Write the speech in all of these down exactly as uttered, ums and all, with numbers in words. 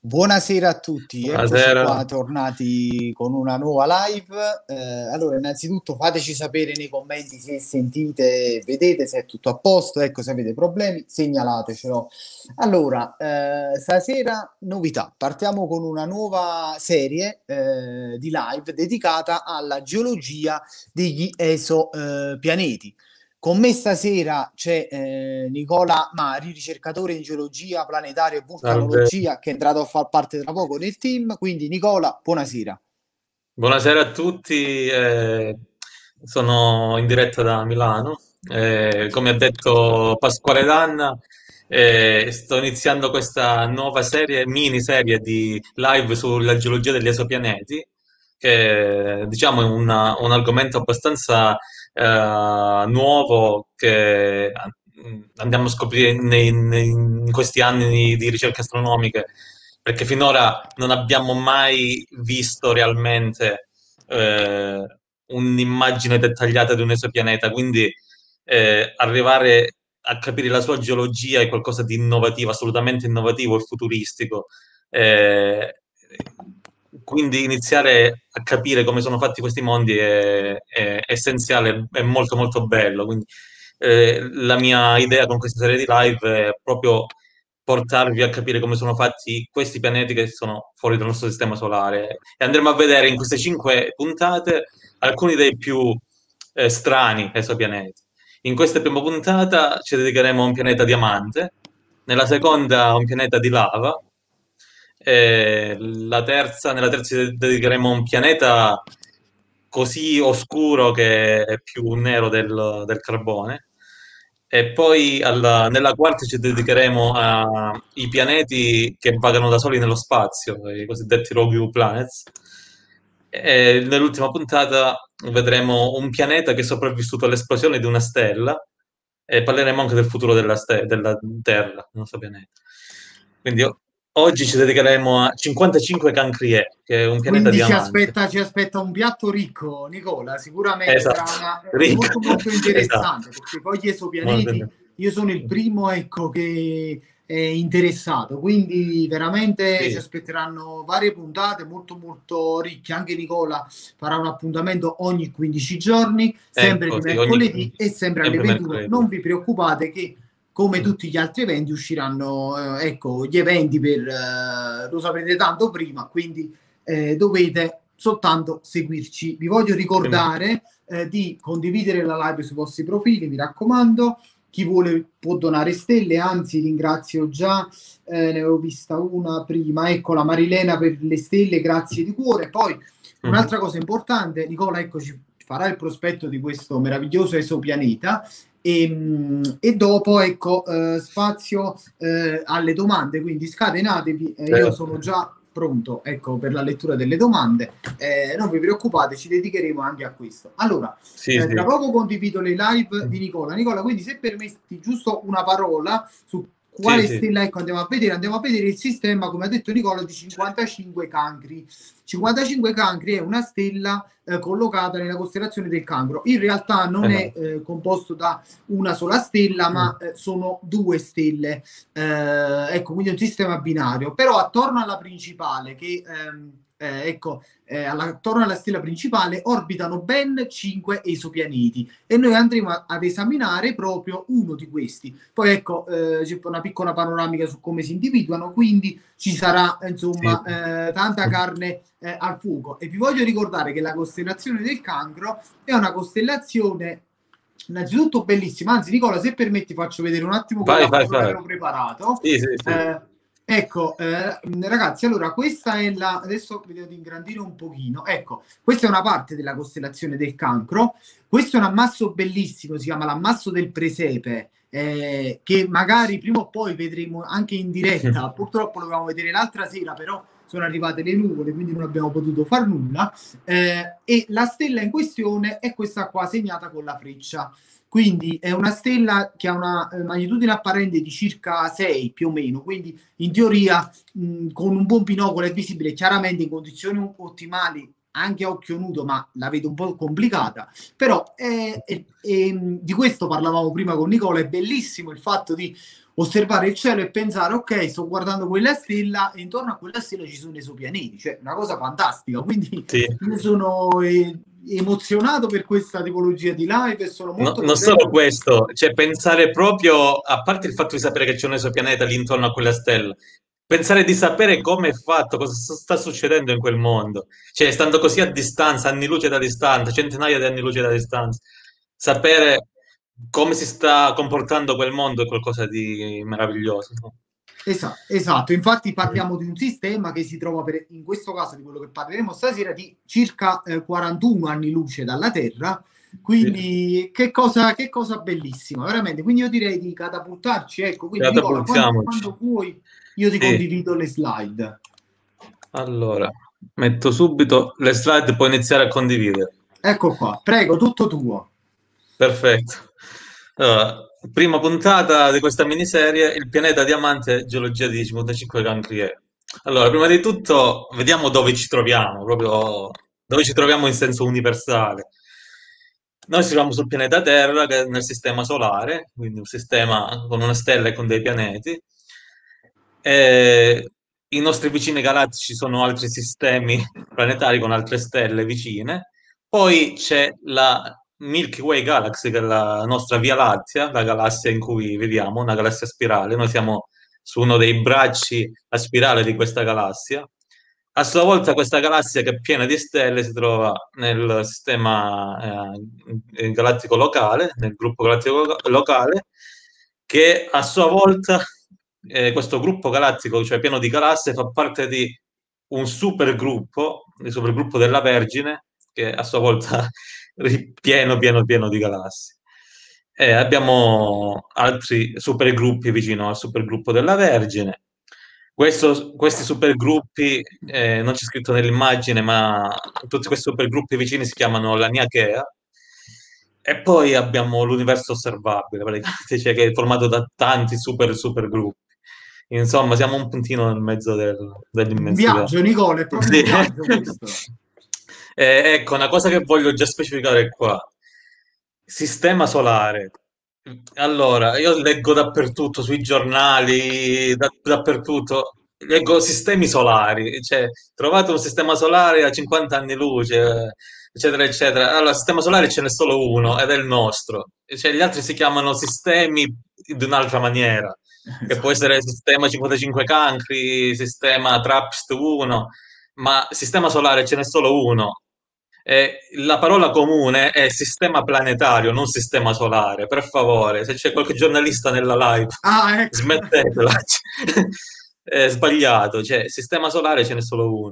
Buonasera a tutti, eccoci qua Buonasera. tornati con una nuova live. Eh, allora, innanzitutto fateci sapere nei commenti se sentite, vedete se è tutto a posto, ecco, se avete problemi segnalatecelo. Allora, eh, stasera novità, partiamo con una nuova serie eh, di live dedicata alla geologia degli esopianeti. Con me stasera c'è eh, Nicola Mari, ricercatore in geologia planetaria e Salve. vulcanologia, che è entrato a far parte tra poco nel team. Quindi, Nicola, buonasera. Buonasera a tutti, eh, sono in diretta da Milano. Eh, come ha detto Pasquale Danna, eh, sto iniziando questa nuova serie, miniserie di live sulla geologia degli esopianeti, che diciamo è una- un argomento abbastanza eh, nuovo che mm, andiamo a scoprire nei- nei- in questi anni di ricerche astronomiche, perché finora non abbiamo mai visto realmente eh, un'immagine dettagliata di un esopianeta, quindi eh, arrivare a capire la sua geologia è qualcosa di innovativo, assolutamente innovativo e futuristico. Eh, quindi iniziare a capire come sono fatti questi mondi è, è essenziale, è molto molto bello. Quindi, eh, la mia idea con questa serie di live è proprio portarvi a capire come sono fatti questi pianeti che sono fuori dal nostro sistema solare. E andremo a vedere in queste cinque puntate alcuni dei più eh, strani esopianeti. In questa prima puntata ci dedicheremo a un pianeta diamante, nella seconda a un pianeta di lava, e la terza, nella terza ci dedicheremo a un pianeta così oscuro che è più nero del, del carbone. E poi alla- nella quarta ci dedicheremo ai pianeti che vagano da soli nello spazio, i cosiddetti rogue planets. E nell'ultima puntata vedremo un pianeta che è sopravvissuto all'esplosione di una stella e parleremo anche del futuro della, ste- della Terra, del nostro pianeta. Quindi o- oggi ci dedicheremo a cinquantacinque Cancrie, che è un pianeta Quindi ci diamante. aspetta, ci aspetta un piatto ricco, Nicola. Sicuramente sarà Esatto, una, eh, ricco, molto molto esatto, interessante perché poi gli molto esopianeti, interessante. io sono il primo, ecco, che è interessato. Quindi veramente ci Sì, aspetteranno varie puntate molto molto ricche. Anche Nicola farà un appuntamento ogni quindici giorni, sempre di ecco, sì, ogni mercoledì quindici, e sempre alle sempre ventuno. mercoledì. Non vi preoccupate che come Mm. tutti gli altri eventi usciranno, eh, ecco, gli eventi per, eh, lo saprete tanto prima, quindi eh, dovete soltanto seguirci. Vi voglio Quindi, ricordare eh, di condividere la live sui vostri profili, mi raccomando. Chi vuole può donare stelle, anzi ringrazio già, eh, ne avevo vista una prima, ecco la Marilena per le stelle, grazie di cuore. Poi mhm. un'altra cosa importante, Nicola, ecco ci farà il prospetto di questo meraviglioso esopianeta e, e dopo ecco eh, spazio eh, alle domande, quindi scatenatevi, eh, io Certo. sono già pronto ecco per la lettura delle domande, eh, non vi preoccupate, ci dedicheremo anche a questo. Allora, Sì, eh, tra sì. poco condivido le live di Nicola. Nicola, quindi se permetti giusto una parola su Sì, quale sì. stella ecco andiamo a vedere, andiamo a vedere il sistema, come ha detto Nicola, di cinquantacinque cancri. cinquantacinque cancri è una stella eh, collocata nella costellazione del Cancro. In realtà non è Esatto. eh, composto da una sola stella, Mm. ma eh, sono due stelle. Eh, ecco, quindi è un sistema binario. Però attorno alla principale, che ehm, eh, ecco, eh, alla, attorno alla stella principale orbitano ben cinque esopianeti e noi andremo a, ad esaminare proprio uno di questi. Poi ecco, eh, c'è una piccola panoramica su come si individuano, quindi ci sarà Sì. insomma eh, tanta carne eh, al fuoco. E vi voglio ricordare che la costellazione del Cancro è una costellazione innanzitutto bellissima. Anzi, Nicola, se permetti, faccio vedere un attimo Vai, quella vai, foto che vai. avevo preparato. Sì, sì, sì. Eh, ecco, eh, ragazzi, allora questa è la. Adesso vi devo ingrandire un pochino. Ecco, questa è una parte della costellazione del Cancro. Questo è un ammasso bellissimo, si chiama l'ammasso del Presepe. Eh, che magari prima o poi vedremo anche in diretta. Purtroppo lo dovevamo vedere l'altra sera, però sono arrivate le nuvole, quindi non abbiamo potuto far nulla. Eh, e la stella in questione è questa qua segnata con la freccia. Quindi è una stella che ha una eh, magnitudine apparente di circa sei più o meno, quindi in teoria mh, con un buon binocolo è visibile chiaramente in condizioni ottimali anche a occhio nudo, ma la vedo un po' complicata. Però è, è, è, di questo parlavamo prima con Nicola, è bellissimo il fatto di osservare il cielo e pensare, ok, sto guardando quella stella e intorno a quella stella ci sono esopianeti, cioè una cosa fantastica. Quindi Sì. io sono eh, emozionato per questa tipologia di live e sono No- molto non contento. solo questo, cioè pensare proprio, a parte il fatto di sapere che c'è un esopianeta lì intorno a quella stella, pensare di sapere come è fatto, cosa s- sta succedendo in quel mondo, cioè stando così a distanza, anni luce da distanza, centinaia di anni luce da distanza, sapere come si sta comportando quel mondo è qualcosa di meraviglioso, no? Esatto, esatto, infatti parliamo di un sistema che si trova per, in questo caso di quello che parleremo stasera di circa eh, quarantuno anni luce dalla Terra, Sì. quindi che cosa, che cosa bellissima, veramente. Quindi io direi di catapultarci, ecco, quindi Nicola, quando, Catapultiamoci. quando vuoi io ti Sì. condivido le slide. Allora, metto subito le slide, puoi iniziare a condividere. Ecco qua, prego, tutto tuo. Perfetto. Allora, prima puntata di questa miniserie, il pianeta Diamante, geologia di cinquantacinque Cancri. Allora, prima di tutto, vediamo dove ci troviamo, proprio dove ci troviamo in senso universale. Noi ci troviamo sul pianeta Terra, che è nel sistema solare, quindi un sistema con una stella e con dei pianeti. E i nostri vicini galattici sono altri sistemi planetari con altre stelle vicine. Poi c'è la Milky Way Galaxy, che è la nostra Via Lattea, la galassia in cui viviamo, una galassia spirale. Noi siamo su uno dei bracci a spirale di questa galassia. A sua volta questa galassia che è piena di stelle si trova nel sistema eh, galattico locale, nel gruppo galattico loca- locale, che a sua volta eh, questo gruppo galattico, cioè pieno di galassie, fa parte di un supergruppo, il supergruppo della Vergine, che a sua volta è pieno, pieno, pieno di galassie. E abbiamo altri supergruppi vicino al supergruppo della Vergine. Questo- questi supergruppi, eh, non c'è scritto nell'immagine, ma tutti questi supergruppi vicini si chiamano la Niachea. E poi abbiamo l'universo osservabile, praticamente, cioè che è formato da tanti super supergruppi. Insomma, siamo un puntino nel mezzo del- Un dell'immensità. viaggio, Nicola, è proprio un Sì. viaggio questo. Eh, ecco, una cosa che voglio già specificare qua. Sistema solare. Allora, io leggo dappertutto, sui giornali, da- dappertutto, leggo sistemi solari, cioè trovate un sistema solare a cinquanta anni luce, eh, eccetera, eccetera. Allora, il sistema solare ce n'è solo uno ed è il nostro. Cioè, gli altri si chiamano sistemi di un'altra maniera, che può Esatto. essere sistema cinquantacinque Cancri, sistema TRAPPIST uno, ma sistema solare ce n'è solo uno. Eh, la parola comune è sistema planetario, non sistema solare. Per favore, se c'è qualche giornalista nella live, Ah, ecco. smettetela. È sbagliato, cioè, sistema solare ce n'è solo uno.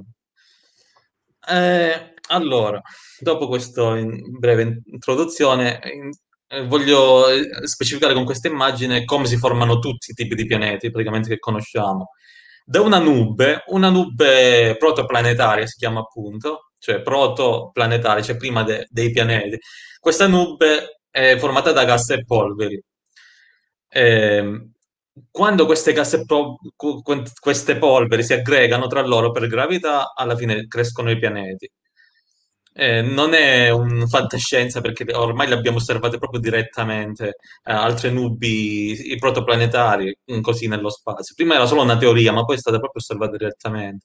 Eh, allora, dopo questa in- breve introduzione, in- eh, voglio eh, specificare con questa immagine come si formano tutti i tipi di pianeti, praticamente che conosciamo. Da una nube, una nube protoplanetaria si chiama appunto, cioè protoplanetaria, cioè prima de- dei pianeti. Questa nube è formata da gas e polveri. Ehm, Quando queste gas e pro- cu- queste polveri si aggregano tra loro per gravità, alla fine crescono i pianeti. Eh, non è un fantascienza perché ormai le abbiamo osservate proprio direttamente, eh, altre nubi, i protoplanetari, mm, così nello spazio. Prima era solo una teoria, ma poi è stata proprio osservata direttamente.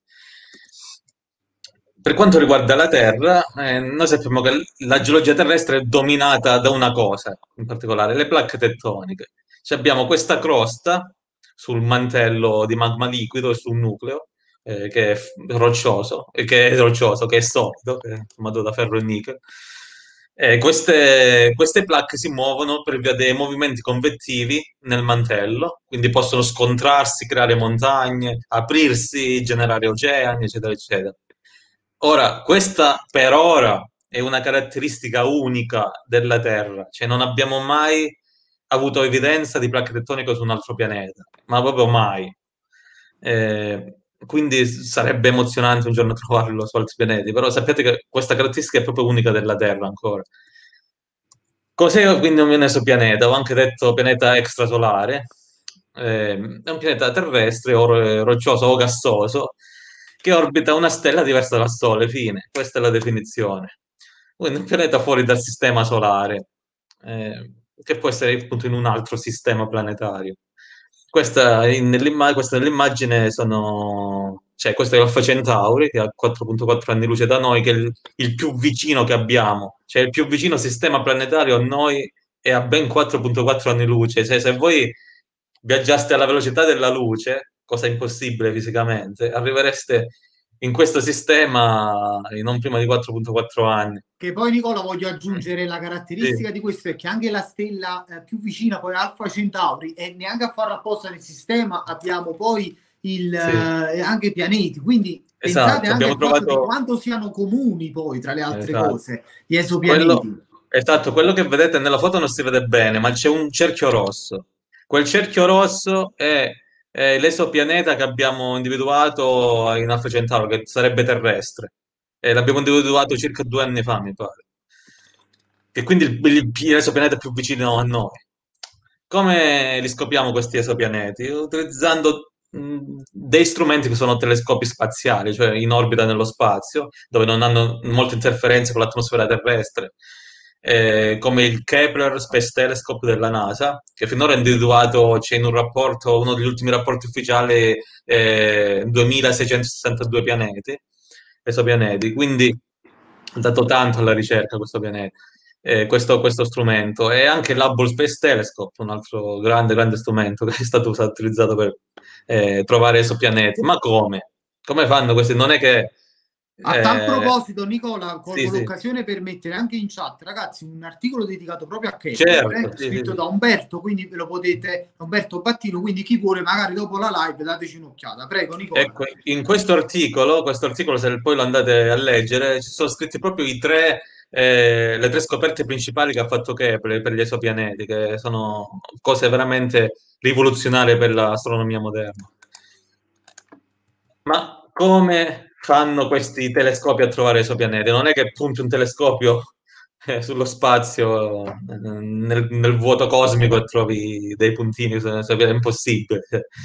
Per quanto riguarda la Terra, eh, noi sappiamo che l- la geologia terrestre è dominata da una cosa, in particolare le placche tettoniche. Cioè abbiamo questa crosta sul mantello di magma liquido e sul nucleo, eh, che è f- roccioso, e che è roccioso, che è solido, che è formato da ferro e nickel. E queste, queste placche si muovono per via dei movimenti convettivi nel mantello, quindi possono scontrarsi, creare montagne, aprirsi, generare oceani, eccetera, eccetera. Ora, questa per ora è una caratteristica unica della Terra, cioè non abbiamo mai avuto evidenza di placche tettoniche su un altro pianeta, ma proprio mai. Eh, quindi sarebbe emozionante un giorno trovarlo su altri pianeti, però sappiate che questa caratteristica è proprio unica della Terra ancora. Cos'è quindi un esopianeta? Ho anche detto pianeta extrasolare. Eh, è un pianeta terrestre o ro- roccioso o gassoso che orbita una stella diversa dal Sole, fine. Questa è la definizione. Quindi un pianeta fuori dal sistema solare, eh, che può essere appunto in un altro sistema planetario. Questa, in- nell'imma- questa nell'immagine sono, cioè questo è Alpha Centauri che ha quattro virgola quattro anni luce da noi, che è il, il più vicino che abbiamo, cioè il più vicino sistema planetario a noi è a ben quattro virgola quattro anni luce. Cioè, se voi viaggiaste alla velocità della luce, cosa impossibile fisicamente, arrivereste in questo sistema in non prima di quattro virgola quattro anni. Che poi Nicola voglio Mm. aggiungere la Sì, caratteristica di questo è che anche la stella eh, più vicina poi Alfa Centauri e neanche a farla apposta nel sistema abbiamo poi il, sì, eh, anche i pianeti, quindi pensate esatto, anche abbiamo al fatto di trovato. quanto siano comuni poi tra le altre Esatto. cose gli Quello, esopianeti. esatto, quello che vedete nella foto non si vede bene, ma c'è un cerchio rosso. Quel cerchio rosso è, è l'esopianeta che abbiamo individuato in Alfa Centauro, che sarebbe terrestre. E l'abbiamo individuato circa due anni fa, mi pare. Che quindi il, il, l'esopianeta più vicino a noi. Come li scopriamo questi esopianeti? Utilizzando mh, dei strumenti che sono telescopi spaziali, cioè in orbita nello spazio, dove non hanno molte interferenze con l'atmosfera terrestre, eh, come il Kepler Space Telescope della NASA, che finora ha individuato, c'è in un rapporto, uno degli ultimi rapporti ufficiali, eh, duemilaseicentosessantadue pianeti, esopianeti, quindi ha dato tanto alla ricerca questo pianeta, eh, questo, questo strumento, e anche l'Hubble Space Telescope, un altro grande, grande strumento che è stato usato, utilizzato per eh, trovare esopianeti. Ma come? Come fanno questi? Non è che... A tal eh, proposito, Nicola, sì, colgo sì, l'occasione per mettere anche in chat, ragazzi, un articolo dedicato proprio a Kepler, certo, eh, sì, sì, scritto sì. da Umberto, quindi ve lo potete, Umberto Battino, quindi chi vuole magari dopo la live dateci un'occhiata. Prego, Nicola. Ecco, in questo articolo, questo articolo, se poi lo andate a leggere, ci sono scritti proprio i tre, eh, le tre scoperte principali che ha fatto Kepler per gli esopianeti, che sono cose veramente rivoluzionarie per l'astronomia moderna. Ma come fanno questi telescopi a trovare esopianeti? Non è che punti un telescopio eh, sullo spazio, eh, nel, nel vuoto cosmico e trovi dei puntini, è impossibile.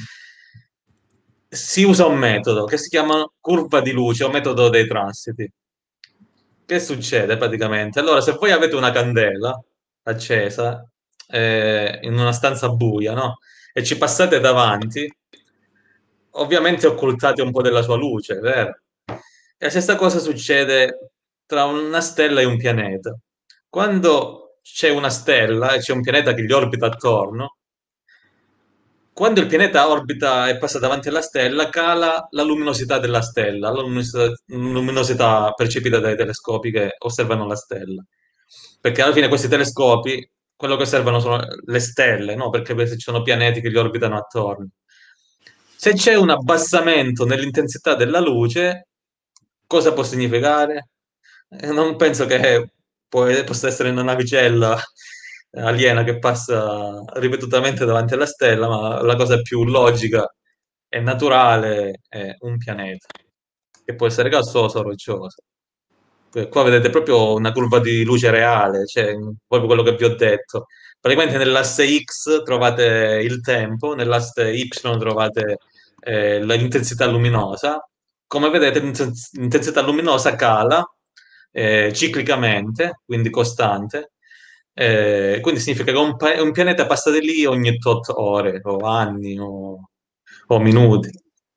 Si usa un metodo che si chiama curva di luce o metodo dei transiti. Che succede praticamente? Allora, se voi avete una candela accesa eh, in una stanza buia, no? E ci passate davanti, ovviamente occultate un po' della sua luce, vero? E la stessa cosa succede tra una stella e un pianeta. Quando c'è una stella e c'è un pianeta che gli orbita attorno, quando il pianeta orbita e passa davanti alla stella, cala la luminosità della stella, la luminosità, luminosità percepita dai telescopi che osservano la stella. Perché alla fine questi telescopi, quello che osservano sono le stelle, no? Perché ci sono pianeti che gli orbitano attorno. Se c'è un abbassamento nell'intensità della luce, cosa può significare? Eh, Non penso che può- possa essere una navicella aliena che passa ripetutamente davanti alla stella, ma la cosa più logica e naturale è un pianeta, che può essere gassoso o roccioso. Que- Qua vedete proprio una curva di luce reale, cioè proprio quello che vi ho detto. Praticamente nell'asse X trovate il tempo, nell'asse Y trovate eh, l'intensità luminosa. Come vedete, l'intens- l'intensità luminosa cala eh, ciclicamente, quindi costante. Eh, quindi significa che un, pa- un pianeta passa di lì ogni tot ore, o anni, o, o minuti.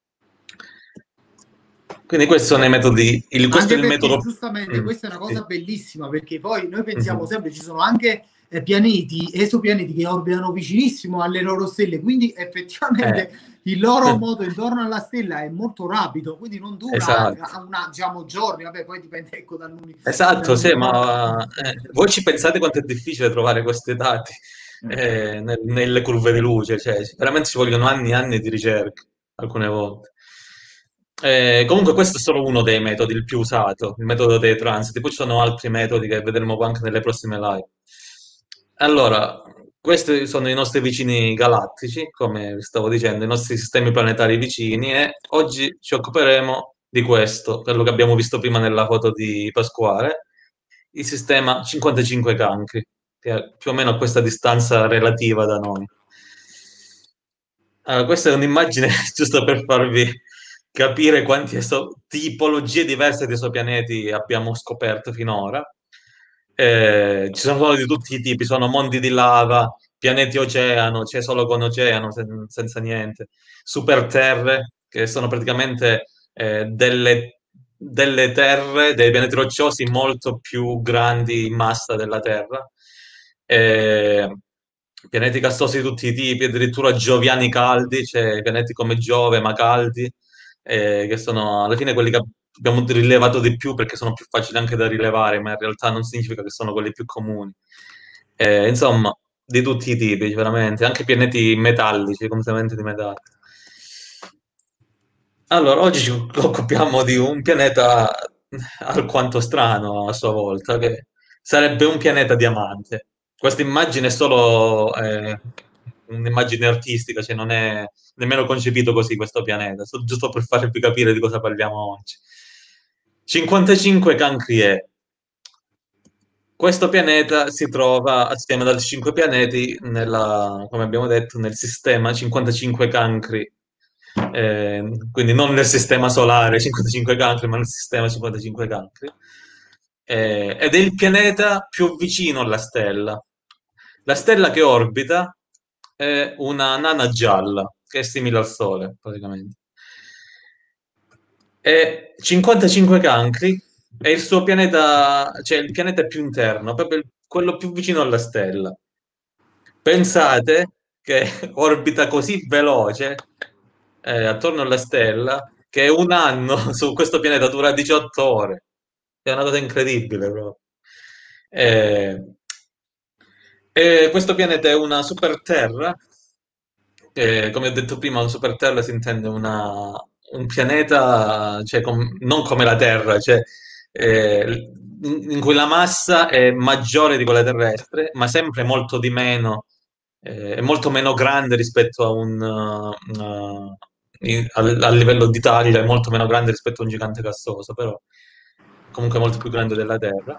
Quindi questi sono i metodi. Il- questo è Anche il perché metodo. giustamente Mm, questa è una sì. cosa bellissima, perché poi noi pensiamo Mhm. sempre ci sono anche eh, pianeti, esopianeti che orbitano vicinissimo alle loro stelle, quindi Eh, effettivamente il loro moto intorno alla stella è molto rapido, quindi non dura esatto, eh, una, diciamo, giorni, vabbè, poi dipende ecco, dal, lumi- dal esatto, sì, luminometro. ma eh, voi ci pensate quanto è difficile trovare questi dati eh, nel- nelle curve di luce, cioè veramente ci vogliono anni e anni di ricerca, alcune volte. Eh, comunque questo è solo uno dei metodi, il più usato, il metodo dei transiti, poi ci sono altri metodi che vedremo anche nelle prossime live. Allora, questi sono i nostri vicini galattici, come vi stavo dicendo, i nostri sistemi planetari vicini, e oggi ci occuperemo di questo, quello che abbiamo visto prima nella foto di Pasquale, il sistema cinquantacinque Cancri, che è più o meno a questa distanza relativa da noi. Allora, questa è un'immagine giusto per farvi capire quante eso- tipologie diverse di esopianeti abbiamo scoperto finora. Eh, ci sono di tutti i tipi, sono mondi di lava, pianeti oceano, c'è solo con oceano, sen- senza niente, superterre, che sono praticamente eh, delle, delle terre, dei pianeti rocciosi molto più grandi in massa della Terra. Eh, pianeti gassosi di tutti i tipi, addirittura gioviani caldi, cioè pianeti come Giove ma caldi, eh, che sono alla fine quelli che abbiamo rilevato di più perché sono più facili anche da rilevare, ma in realtà non significa che sono quelli più comuni. Eh, insomma, di tutti i tipi, veramente, anche pianeti metallici, completamente di metallo. Allora, oggi ci occupiamo di un pianeta alquanto strano a sua volta, che sarebbe un pianeta diamante. Questa immagine è solo eh, un'immagine artistica, cioè non è nemmeno concepito così questo pianeta, so- giusto per farvi capire di cosa parliamo oggi. cinquantacinque Cancri E. Questo pianeta si trova assieme ad altri cinque pianeti nella, come abbiamo detto, nel sistema cinquantacinque Cancri. Eh, quindi non nel sistema solare cinquantacinque Cancri, ma nel sistema cinquantacinque Cancri. Eh, ed è il pianeta più vicino alla stella. La stella che orbita è una nana gialla, che è simile al Sole, praticamente. E cinquantacinque Cancri è il suo pianeta, cioè il pianeta più interno, proprio il- quello più vicino alla stella. Pensate che orbita così veloce eh, attorno alla stella che un anno su questo pianeta dura diciotto ore. È una cosa incredibile, proprio. Eh, e questo pianeta è una superterra. Eh, come ho detto prima, un superterra si intende una- un pianeta, cioè, com- non come la Terra, cioè, eh, in, in cui la massa è maggiore di quella terrestre, ma sempre molto di meno, eh, è molto meno grande rispetto a un, uh, uh, in- al- a livello d'Italia, è molto meno grande rispetto a un gigante gassoso, però comunque molto più grande della Terra.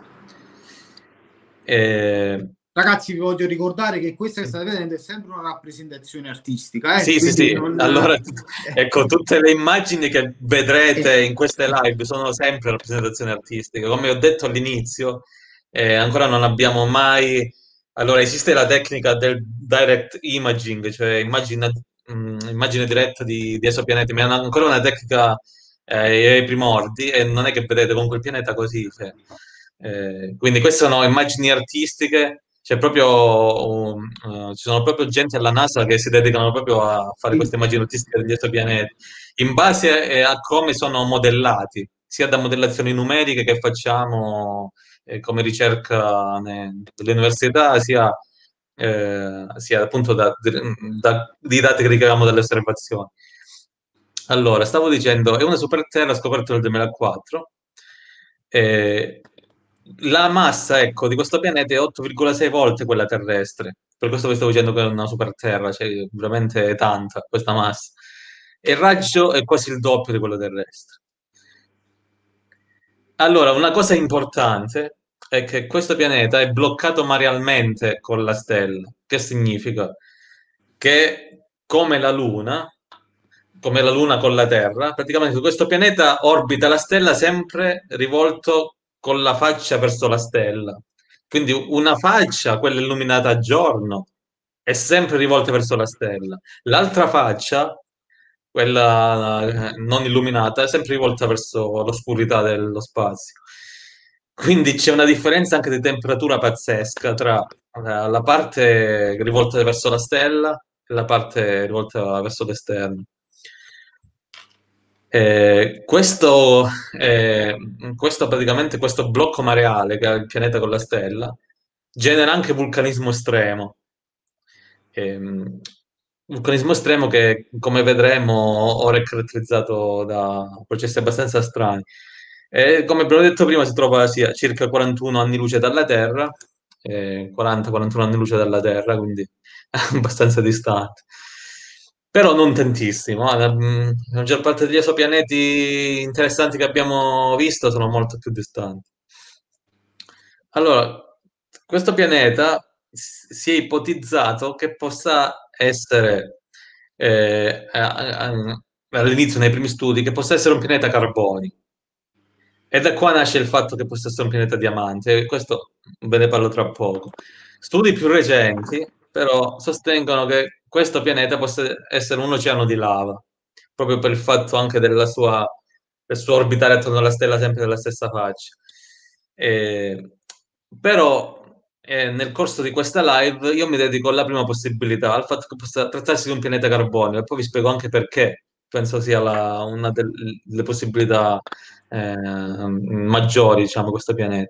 Eh, Ragazzi, vi voglio ricordare che questa che sì. state vedendo è sempre una rappresentazione artistica, eh? Sì, sì, Quindi sì. non... Allora, eh, ecco, tutte le immagini che vedrete in eh, queste live sono sempre rappresentazioni artistiche. Come ho detto all'inizio, eh, ancora non abbiamo mai... Allora, esiste la tecnica del direct imaging, cioè immagina- mh, immagine diretta di, di esopianeti, ma è una- ancora una tecnica eh, ai primordi e non è che vedete con quel pianeta così. Cioè. Eh, quindi queste sono immagini artistiche, c'è proprio, um, eh, ci sono proprio gente alla NASA che si dedicano proprio a fare sì. queste immagini artistiche degli esopianeti, in base eh, a come sono modellati, sia da modellazioni numeriche che facciamo eh, come ricerca ne- nelle università, sia, eh, sia appunto da, da- di dati che ricaviamo dalle osservazioni. Allora, stavo dicendo, è una superterra scoperta nel duemilaquattro. Eh, la massa, ecco, di questo pianeta è otto virgola sei volte quella terrestre. Per questo vi stavo dicendo che è una superterra, cioè veramente tanta questa massa. E il raggio è quasi il doppio di quello terrestre. Allora, una cosa importante è che questo pianeta è bloccato marialmente con la stella. Che significa? Che come la Luna, come la Luna con la Terra, praticamente su questo pianeta orbita la stella sempre rivolto con la faccia verso la stella. Quindi una faccia, quella illuminata a giorno, è sempre rivolta verso la stella. L'altra faccia, quella eh, non illuminata, è sempre rivolta verso l'oscurità dello spazio. Quindi c'è una differenza anche di temperatura pazzesca tra eh, la parte rivolta verso la stella e la parte rivolta verso l'esterno. Eh, questo, eh, questo praticamente questo blocco mareale che ha il pianeta con la stella genera anche vulcanismo estremo. Ehm, vulcanismo estremo che, come vedremo, ora è caratterizzato da processi abbastanza strani. E, come abbiamo detto prima, si trova sì, a circa quarantuno anni luce dalla Terra, eh, quaranta quarantuno anni luce dalla Terra, quindi abbastanza distante. Però non tantissimo. eh, La, mm, la maggior parte degli esopianeti interessanti che abbiamo visto sono molto più distanti. Allora, questo pianeta s- si è ipotizzato che possa essere, eh, a- a- all'inizio nei primi studi, che possa essere un pianeta carbonico. E da qua nasce il fatto che possa essere un pianeta diamante, e questo ve ne parlo tra poco. Studi più recenti però sostengono che questo pianeta possa essere un oceano di lava, proprio per il fatto anche della sua, del suo orbitare attorno alla stella sempre della stessa faccia. Eh, però eh, nel corso di questa live io mi dedico alla prima possibilità, al fatto che possa trattarsi di un pianeta carbonio, e poi vi spiego anche perché penso sia la- una del- delle possibilità eh, maggiori, diciamo, questo pianeta.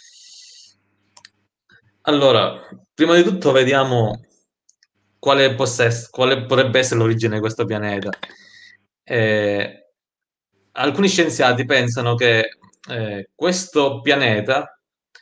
Allora, prima di tutto vediamo quale, possa ess- quale potrebbe essere l'origine di questo pianeta. Eh, Alcuni scienziati pensano che eh, questo pianeta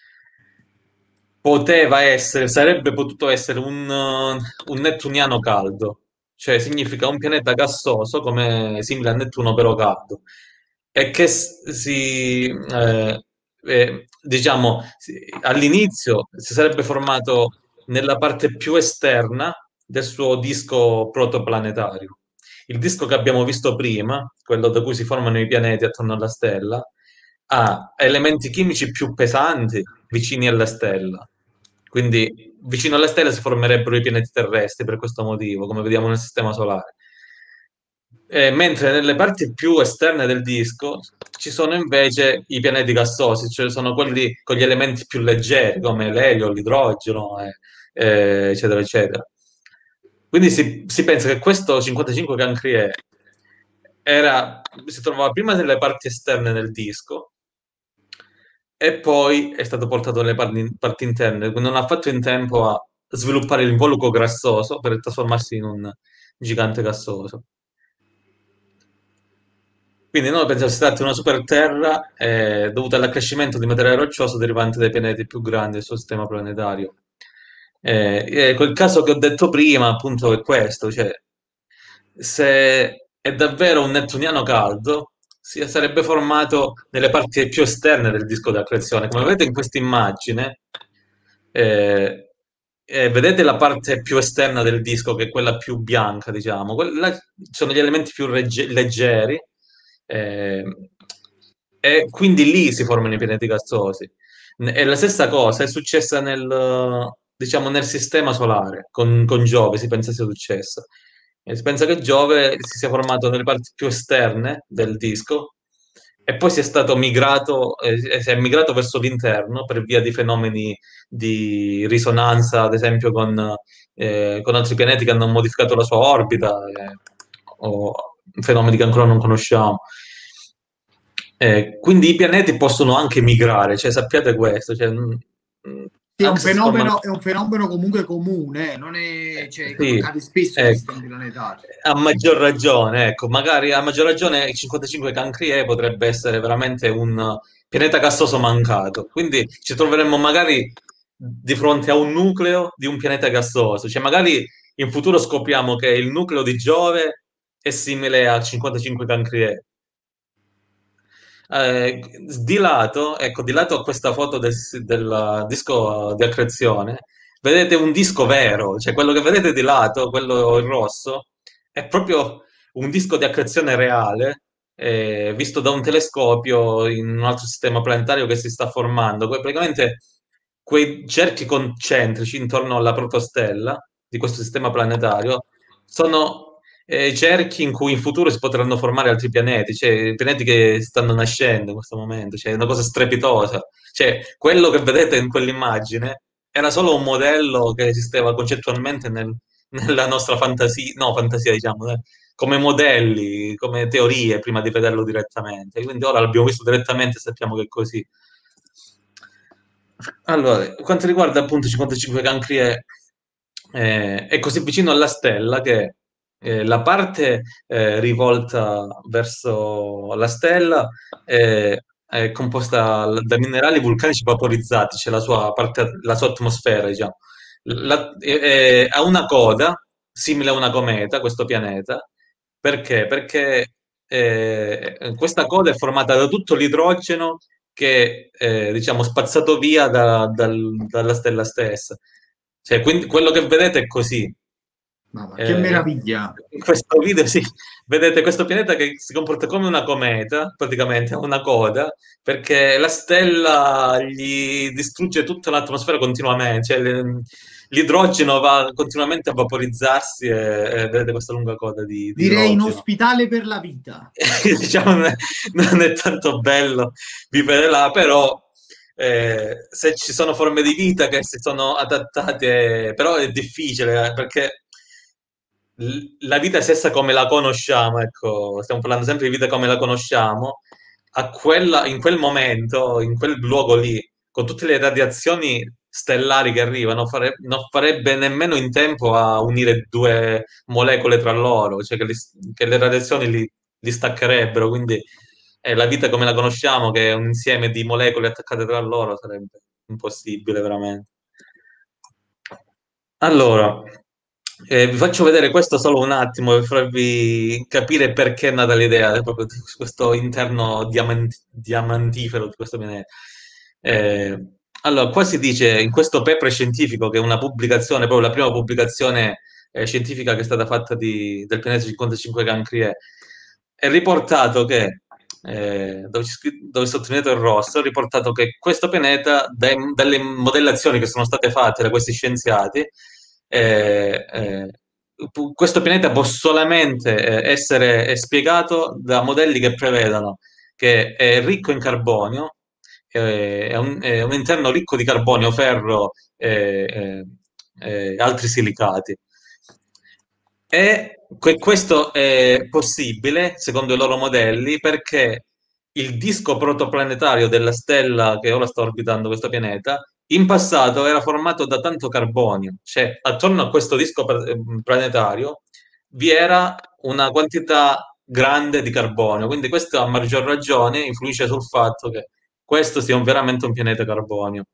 poteva essere, sarebbe potuto essere un, uh, un nettuniano caldo, cioè significa un pianeta gassoso come simile a Nettuno però caldo, e che s- si, eh, eh, diciamo, si- all'inizio si sarebbe formato nella parte più esterna del suo disco protoplanetario. Il disco che abbiamo visto prima, quello da cui si formano i pianeti attorno alla stella, ha elementi chimici più pesanti vicini alla stella. Quindi vicino alla stella si formerebbero i pianeti terrestri per questo motivo, come vediamo nel Sistema Solare. Eh, mentre nelle parti più esterne del disco ci sono invece i pianeti gassosi, cioè sono quelli con gli elementi più leggeri, come l'elio, l'idrogeno, eh, eh, eccetera, eccetera. Quindi si, si pensa che questo cinquantacinque Cancri era, si trovava prima nelle parti esterne del disco e poi è stato portato nelle parti, parti interne, quindi non ha fatto in tempo a sviluppare l'involucro gassoso per trasformarsi in un gigante gassoso. Quindi noi pensiamo si tratti di una superterra eh, dovuta all'accrescimento di materiale roccioso derivante dai pianeti più grandi del suo sistema planetario. Eh, e quel caso che ho detto prima, appunto, è questo, cioè se è davvero un nettuniano caldo, si sarebbe formato nelle parti più esterne del disco di accrezione. Come vedete in questa immagine, eh, eh, vedete la parte più esterna del disco, che è quella più bianca, diciamo. Quella, sono gli elementi più regge- leggeri, eh, e quindi lì si formano i pianeti gassosi. E la stessa cosa è successa nel, diciamo, nel sistema solare, con, con Giove, si pensa sia successa. E si pensa che Giove si sia formato nelle parti più esterne del disco e poi si è stato migrato, eh, si è migrato verso l'interno per via di fenomeni di risonanza, ad esempio con, eh, con altri pianeti che hanno modificato la sua orbita, eh, o fenomeni che ancora non conosciamo. Eh, quindi i pianeti possono anche migrare, cioè sappiate questo, cioè, mm, mm, Sì, è un anche se si formano... fenomeno, è un fenomeno comunque comune, eh, non è, cioè, Sì, accade spesso nei ecco, sistemi planetari. a maggior ragione, ecco, magari a maggior ragione il cinquantacinque Cancri potrebbe essere veramente un pianeta gassoso mancato, quindi ci troveremmo magari di fronte a un nucleo di un pianeta gassoso, cioè magari in futuro scopriamo che il nucleo di Giove è simile al cinquantacinque Cancri. Eh, di lato, ecco, di lato a questa foto del, del disco di accrezione, vedete un disco vero, cioè quello che vedete di lato, quello in rosso, è proprio un disco di accrezione reale, eh, visto da un telescopio in un altro sistema planetario che si sta formando. Que- praticamente quei cerchi concentrici intorno alla protostella di questo sistema planetario sono eh, cerchi in cui in futuro si potranno formare altri pianeti, cioè pianeti che stanno nascendo in questo momento, cioè è una cosa strepitosa. Cioè, quello che vedete in quell'immagine era solo un modello che esisteva concettualmente nel- nella nostra fantasia, no, fantasia diciamo, eh, come modelli, come teorie prima di vederlo direttamente. Quindi ora l'abbiamo visto direttamente e sappiamo che è così. Allora, per quanto riguarda appunto cinquantacinque Cancri è, eh, è così vicino alla stella che eh, la parte eh, rivolta verso la stella è, è composta l- da minerali vulcanici vaporizzati, c'è la sua parte, la sua atmosfera, diciamo. La- è- è- ha una coda simile a una cometa, questo pianeta. Perché? Perché eh, questa coda è formata da tutto l'idrogeno che eh, diciamo spazzato via da- dal- dalla stella stessa. Cioè, quindi quello che vedete è così. Mamma, che Eh, meraviglia! in questo video sì, vedete questo pianeta che si comporta come una cometa, praticamente ha una coda, perché la stella gli distrugge tutta l'atmosfera continuamente, cioè le- l'idrogeno va continuamente a vaporizzarsi e, e vedete questa lunga coda di, di Direi idrogeno. inospitale per la vita. Diciamo, non è, non è tanto bello vivere là, però eh, se ci sono forme di vita che si sono adattate, però è difficile eh, perché l- la vita stessa come la conosciamo, ecco, stiamo parlando sempre di vita come la conosciamo, a quella, in quel momento, in quel luogo lì, con tutte le radiazioni stellari che arrivano, fare- non farebbe nemmeno in tempo a unire due molecole tra loro, cioè che, li- che le radiazioni li, li staccherebbero, quindi eh, la vita come la conosciamo, che è un insieme di molecole attaccate tra loro, sarebbe impossibile veramente. Allora, eh, vi faccio vedere questo solo un attimo per farvi capire perché è nata l'idea eh, proprio di questo interno diamanti- diamantifero di questo pianeta. Eh, allora, qua si dice in questo paper scientifico, che è una pubblicazione, proprio la prima pubblicazione eh, scientifica che è stata fatta di- del pianeta cinquantacinque Cancri, è riportato che, eh, dove, c'è scritto- dove è sottolineato il rosso, è riportato che questo pianeta, dai- dalle modellazioni che sono state fatte da questi scienziati, eh, eh, pu- questo pianeta può solamente eh, essere eh, spiegato da modelli che prevedano che è ricco in carbonio, eh, è un, è un interno ricco di carbonio, ferro e e altri silicati. E que- questo è possibile, secondo i loro modelli, perché il disco protoplanetario della stella che ora sta orbitando questo pianeta, in passato era formato da tanto carbonio, cioè attorno a questo disco pa- planetario vi era una quantità grande di carbonio, quindi questo a maggior ragione influisce sul fatto che questo sia un- veramente un pianeta carbonio.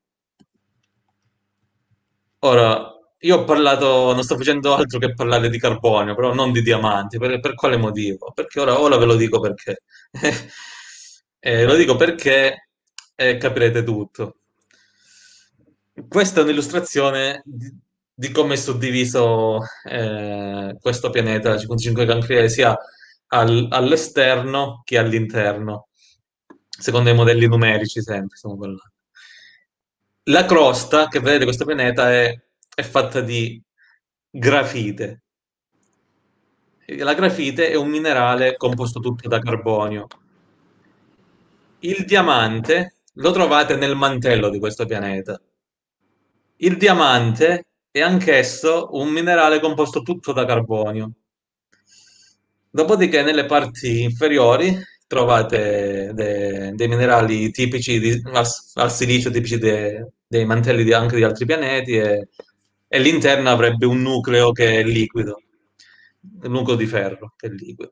Ora, io ho parlato, non sto facendo altro che parlare di carbonio, però non di diamanti. Per, per quale motivo? Perché ora, ora ve lo dico perché. Eh, lo dico perché eh, capirete tutto. Questa è un'illustrazione di, di come è suddiviso eh, questo pianeta cinquantacinque Cancri, sia al- all'esterno che all'interno, secondo i modelli numerici sempre, stiamo parlando. La crosta che vedete questo pianeta è, è fatta di grafite. La grafite è un minerale composto tutto da carbonio. Il diamante lo trovate nel mantello di questo pianeta. Il diamante è anch'esso un minerale composto tutto da carbonio. Dopodiché nelle parti inferiori trovate de- dei minerali tipici di, al, al silicio, tipici de- dei mantelli di- anche di altri pianeti e, e l'interno avrebbe un nucleo che è liquido, un nucleo di ferro che è liquido.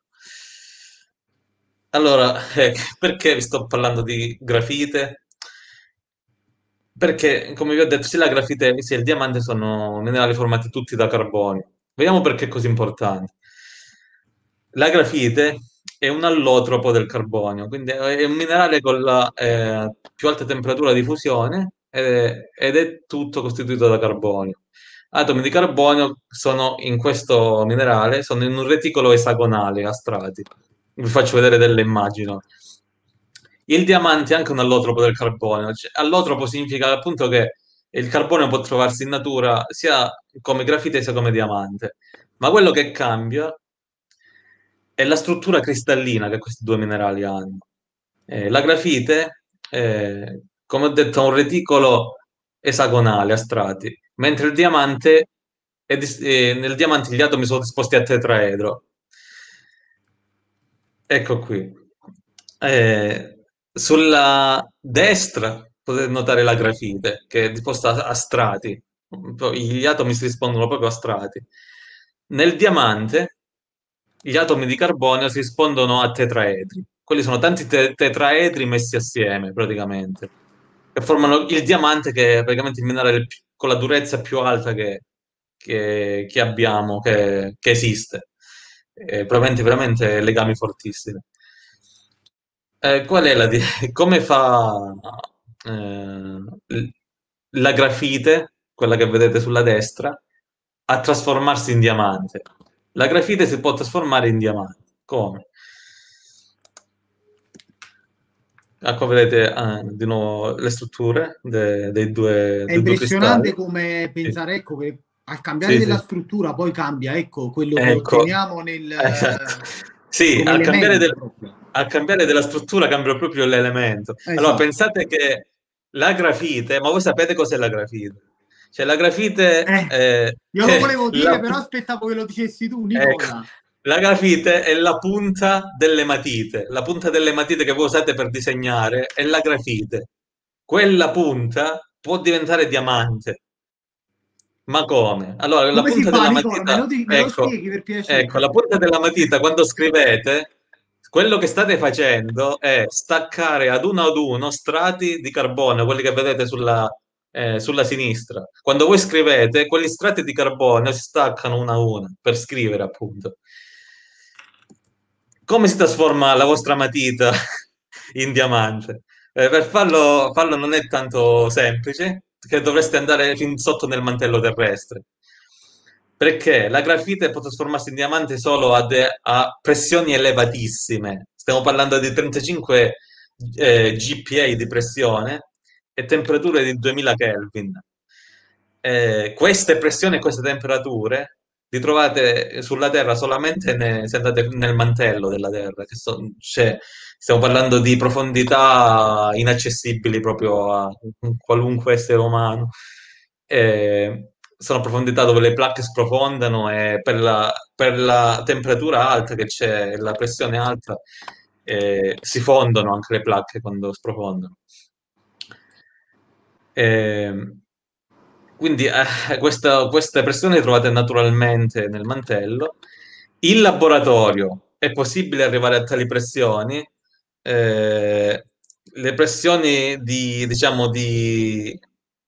Allora, eh, perché vi sto parlando di grafite? Perché, come vi ho detto, sia la grafite sia il diamante sono minerali formati tutti da carbonio. Vediamo perché è così importante. La grafite è un allotropo del carbonio, quindi è un minerale con la eh, più alta temperatura di fusione ed è, ed è tutto costituito da carbonio. Atomi di carbonio sono in questo minerale, sono in un reticolo esagonale a strati. Vi faccio vedere delle immagini. Il diamante è anche un allotropo del carbonio. Cioè, allotropo significa appunto che il carbonio può trovarsi in natura sia come grafite sia come diamante, ma quello che cambia è la struttura cristallina che questi due minerali hanno. Eh, la grafite, eh, come ho detto, ha un reticolo esagonale a strati, mentre il diamante è dis- eh, nel diamante gli atomi sono disposti a tetraedro. Ecco qui. Eh, sulla destra potete notare la grafite, che è disposta a, a strati. Poi gli atomi si rispondono proprio a strati. Nel diamante, gli atomi di carbonio si rispondono a tetraedri. Quelli sono tanti te- tetraedri messi assieme, praticamente, che formano il diamante, che è praticamente il minerale più- con la durezza più alta che, che- che abbiamo, che, che esiste. Eh, probabilmente veramente legami fortissimi. Eh, qual è la di- come fa eh, l- la grafite, quella che vedete sulla destra, a trasformarsi in diamante. La grafite si può trasformare in diamante. Come? Ecco, vedete ah, di nuovo le strutture de- dei due, È dei due cristalli. impressionante come Sì, pensare, ecco, che al cambiare sì, della sì. struttura poi cambia, ecco, quello che Ecco, otteniamo esatto. nel, Sì, come al cambiare, elemento del- proprio. al cambiare della struttura cambia proprio l'elemento. Allora, Esatto. pensate che la grafite, ma voi sapete cos'è la grafite? Cioè, la grafite Eh, è, io lo è volevo dire, la, però aspettavo che lo dicessi tu, ecco, Nicola. la grafite è la punta delle matite. La punta delle matite che voi usate per disegnare è la grafite. Quella punta può diventare diamante. Ma come? Allora, la Come si punta fa, della Nicola? Me lo, matita, di- me lo ecco, spieghi per ecco, piacere? la punta della matita quando scrivete, quello che state facendo è staccare ad uno ad uno strati di carbonio, quelli che vedete sulla, eh, sulla sinistra. Quando voi scrivete, quegli strati di carbonio si staccano uno a uno per scrivere, appunto. Come si trasforma la vostra matita in diamante? Eh, per farlo, farlo non è tanto semplice, perché dovreste andare fin sotto nel mantello terrestre. Perché la grafite può trasformarsi in diamante solo a, de- a pressioni elevatissime. Stiamo parlando di trentacinque eh, G P A di pressione e temperature di duemila Kelvin. Eh, queste pressioni e queste temperature li trovate sulla Terra solamente ne- se andate nel mantello della Terra, che so- cioè, stiamo parlando di profondità inaccessibili proprio a qualunque essere umano. Eh, sono profondità dove le placche sprofondano e per la, per la temperatura alta che c'è, e la pressione alta, eh, si fondono anche le placche quando sprofondano. Ehm, quindi eh, questa- queste pressioni le trovate naturalmente nel mantello. In laboratorio è possibile arrivare a tali pressioni. eh, le pressioni di, diciamo, di,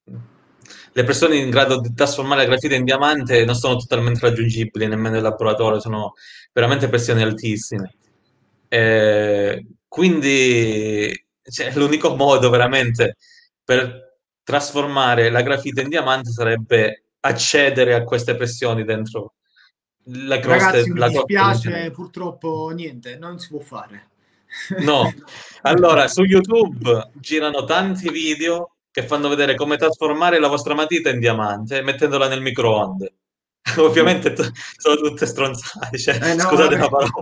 le pressioni in grado di trasformare la grafite in diamante non sono totalmente raggiungibili nemmeno in laboratorio, sono veramente pressioni altissime. Eh, quindi cioè, l'unico modo veramente per trasformare la grafite in diamante sarebbe accedere a queste pressioni dentro la crosta, Ragazzi, mi la crosta di un dispiace, pianeta. purtroppo niente, non si può fare. No, allora su YouTube girano tanti video che fanno vedere come trasformare la vostra matita in diamante mettendola nel microonde. Ovviamente t- sono tutte stronzate, cioè, Eh no, scusate la vabbè. parola.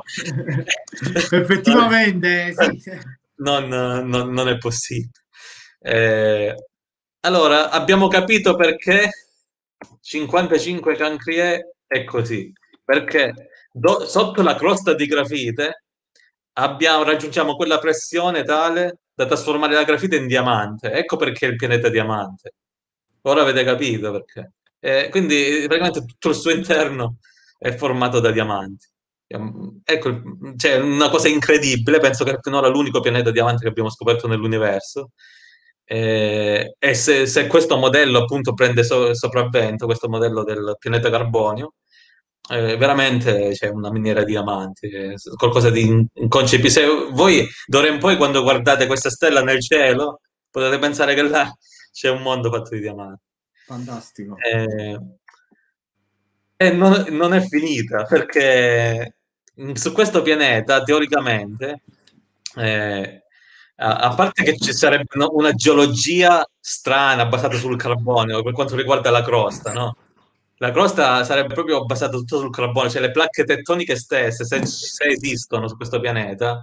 Non è, Effettivamente, sì. non- non- non è possibile. Eh, allora, abbiamo capito perché cinquantacinque Cancrie è così, perché do- sotto la crosta di grafite abbiamo- raggiungiamo quella pressione tale da trasformare la grafite in diamante. Ecco perché il pianeta è diamante. Ora avete capito perché. Eh, quindi praticamente tutto il suo interno è formato da diamanti. Ehm, Ecco, c'è una cosa incredibile, penso che finora l'unico pianeta diamante che abbiamo scoperto nell'universo. Eh, e se, se questo modello appunto prende so- sopravvento, questo modello del pianeta Carbonio, eh, veramente c'è una miniera di diamanti, è qualcosa di in- inconcepibile. Se voi d'ora in poi, quando guardate questa stella nel cielo, potete pensare che là c'è un mondo fatto di diamanti. Fantastico. Eh, e non, non è finita perché mh, su questo pianeta, teoricamente, eh, a, a parte che ci sarebbe no, una geologia strana basata sul carbonio per quanto riguarda la crosta, no? La crosta sarebbe proprio basata tutto sul carbonio, cioè le placche tettoniche stesse, se, se esistono su questo pianeta,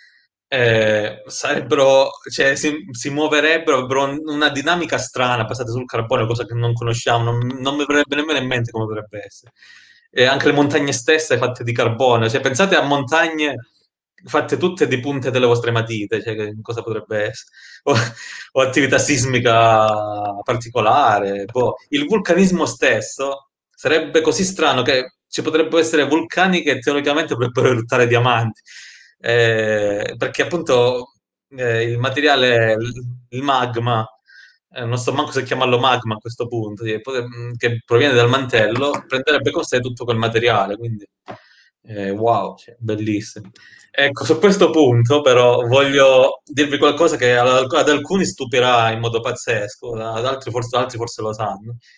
eh, sarebbero, cioè, si, si muoverebbero, avrebbero un- una dinamica strana basata sul carbonio, cosa che non conosciamo, non, non mi verrebbe nemmeno in mente come potrebbe essere. E anche le montagne stesse fatte di carbonio, cioè, pensate a montagne fatte tutte di punte delle vostre matite, cioè, che cosa potrebbe essere? O, o attività sismica particolare, boh. Il vulcanismo stesso sarebbe così strano che ci potrebbero essere vulcani che teoricamente potrebbero eruttare diamanti. Eh, perché appunto eh, il materiale, il, il magma, eh, non so manco se chiamarlo magma a questo punto, che, pote- che proviene dal mantello, prenderebbe con sé tutto quel materiale, quindi eh, wow, cioè, bellissimo. Ecco, su questo punto però voglio dirvi qualcosa che ad ad alcuni stupirà in modo pazzesco, ad altri forse, altri forse lo sanno.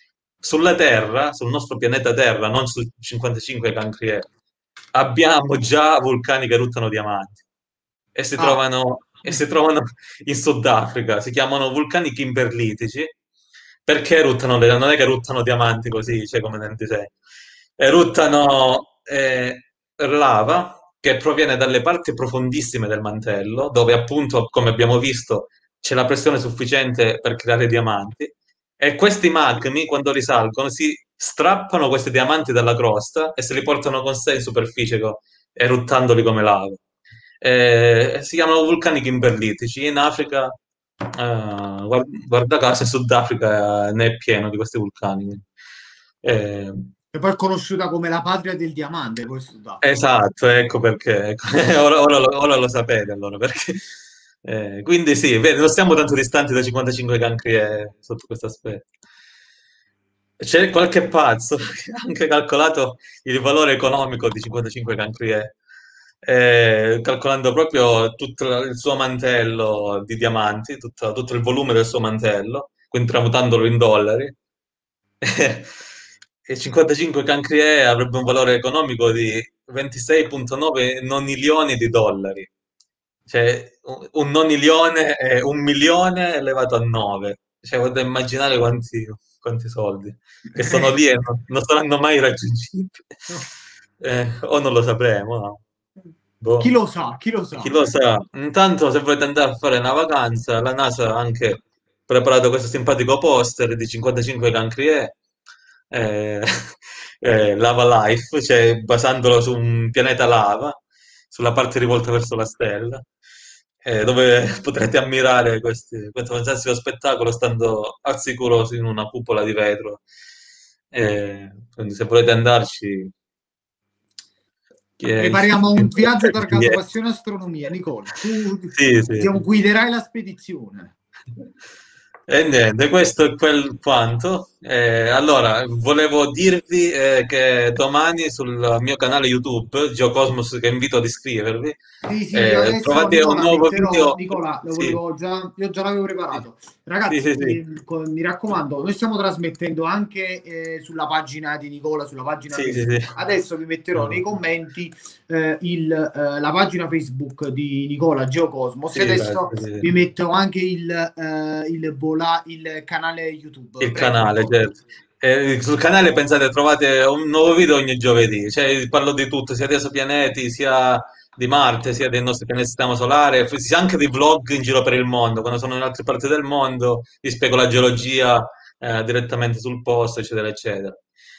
sulla Terra, sul nostro pianeta Terra, non sul cinquantacinque Cancri E, abbiamo già vulcani che eruttano diamanti e si Ah, trovano, e si trovano in Sudafrica. Si chiamano vulcani kimberlitici perché eruttano, le- non è che eruttano diamanti così, cioè come nel disegno. Eruttano eh, lava che proviene dalle parti profondissime del mantello, dove appunto, come abbiamo visto, c'è la pressione sufficiente per creare diamanti. E questi magmi, quando risalgono, si strappano questi diamanti dalla crosta e se li portano con sé in superficie, co- eruttandoli come lava. Eh, si chiamano vulcani kimberlitici. In Africa, eh, guarda, guarda caso, in Sudafrica eh, ne è pieno di questi vulcani. Eh, e poi è conosciuta come la patria del diamante, poi Sudafrica. esatto, ecco perché. ecco. Ora, ora lo, ora lo sapete allora perché. Eh, quindi sì, vedi, non stiamo tanto distanti da cinquantacinque cancri eh, sotto questo aspetto. C'è qualche pazzo che ha anche calcolato il valore economico di cinquantacinque cancri E, eh, calcolando proprio tutto il suo mantello di diamanti, tutto, tutto il volume del suo mantello, quindi tramutandolo in dollari. E cinquantacinque cancri E avrebbe un valore economico di ventisei virgola nove nonilioni di dollari. Cioè, un un nonilione è un milione elevato a nove. Cioè, potete immaginare quanti, quanti soldi, che sono lì e non, non saranno mai raggiungibili. Eh, o non lo sapremo, no? Chi Boh. lo sa, chi lo Chi sa. lo sa. Intanto, se volete andare a fare una vacanza, la NASA ha anche preparato questo simpatico poster di cinquantacinque cancri E, eh, eh, Lava Life, cioè basandolo su un pianeta lava, sulla parte rivolta verso la stella, eh, dove potrete ammirare questi- questo fantastico spettacolo stando al sicuro in una cupola di vetro. Eh, quindi se volete andarci, che- Prepariamo un viaggio targato che- Passione Astronomia, Nicola. Tu sì, sì. diciamo, guiderai la spedizione. E niente, questo è quel quanto. Eh, allora, volevo dirvi eh, che domani sul mio canale YouTube, GeoCosmos, che invito ad iscrivervi, Sì, sì, io eh, adesso trovate un Nicola nuovo metterò, video. Nicola, lo Sì, volevo già, io già l'avevo sì, preparato. sì, Ragazzi, sì, sì. eh, co- mi raccomando, noi stiamo trasmettendo anche eh, sulla pagina di Nicola, sulla pagina Sì, sì, sì. Facebook. Adesso vi metterò nei Allora, commenti eh, il, eh, la pagina Facebook di Nicola Geocosmos e sì, adesso grazie, sì. vi metto anche il, eh, il, vola- il canale YouTube. Il Prego, canale, Nicola. certo. Eh, sul canale pensate trovate un nuovo video ogni giovedì, cioè parlo di tutto, sia di esopianeti, sia di Marte, sia del nostro pianeta sistema solare, f- sia anche di vlog in giro per il mondo, quando sono in altre parti del mondo, vi spiego la geologia eh, direttamente sul posto, eccetera, eccetera.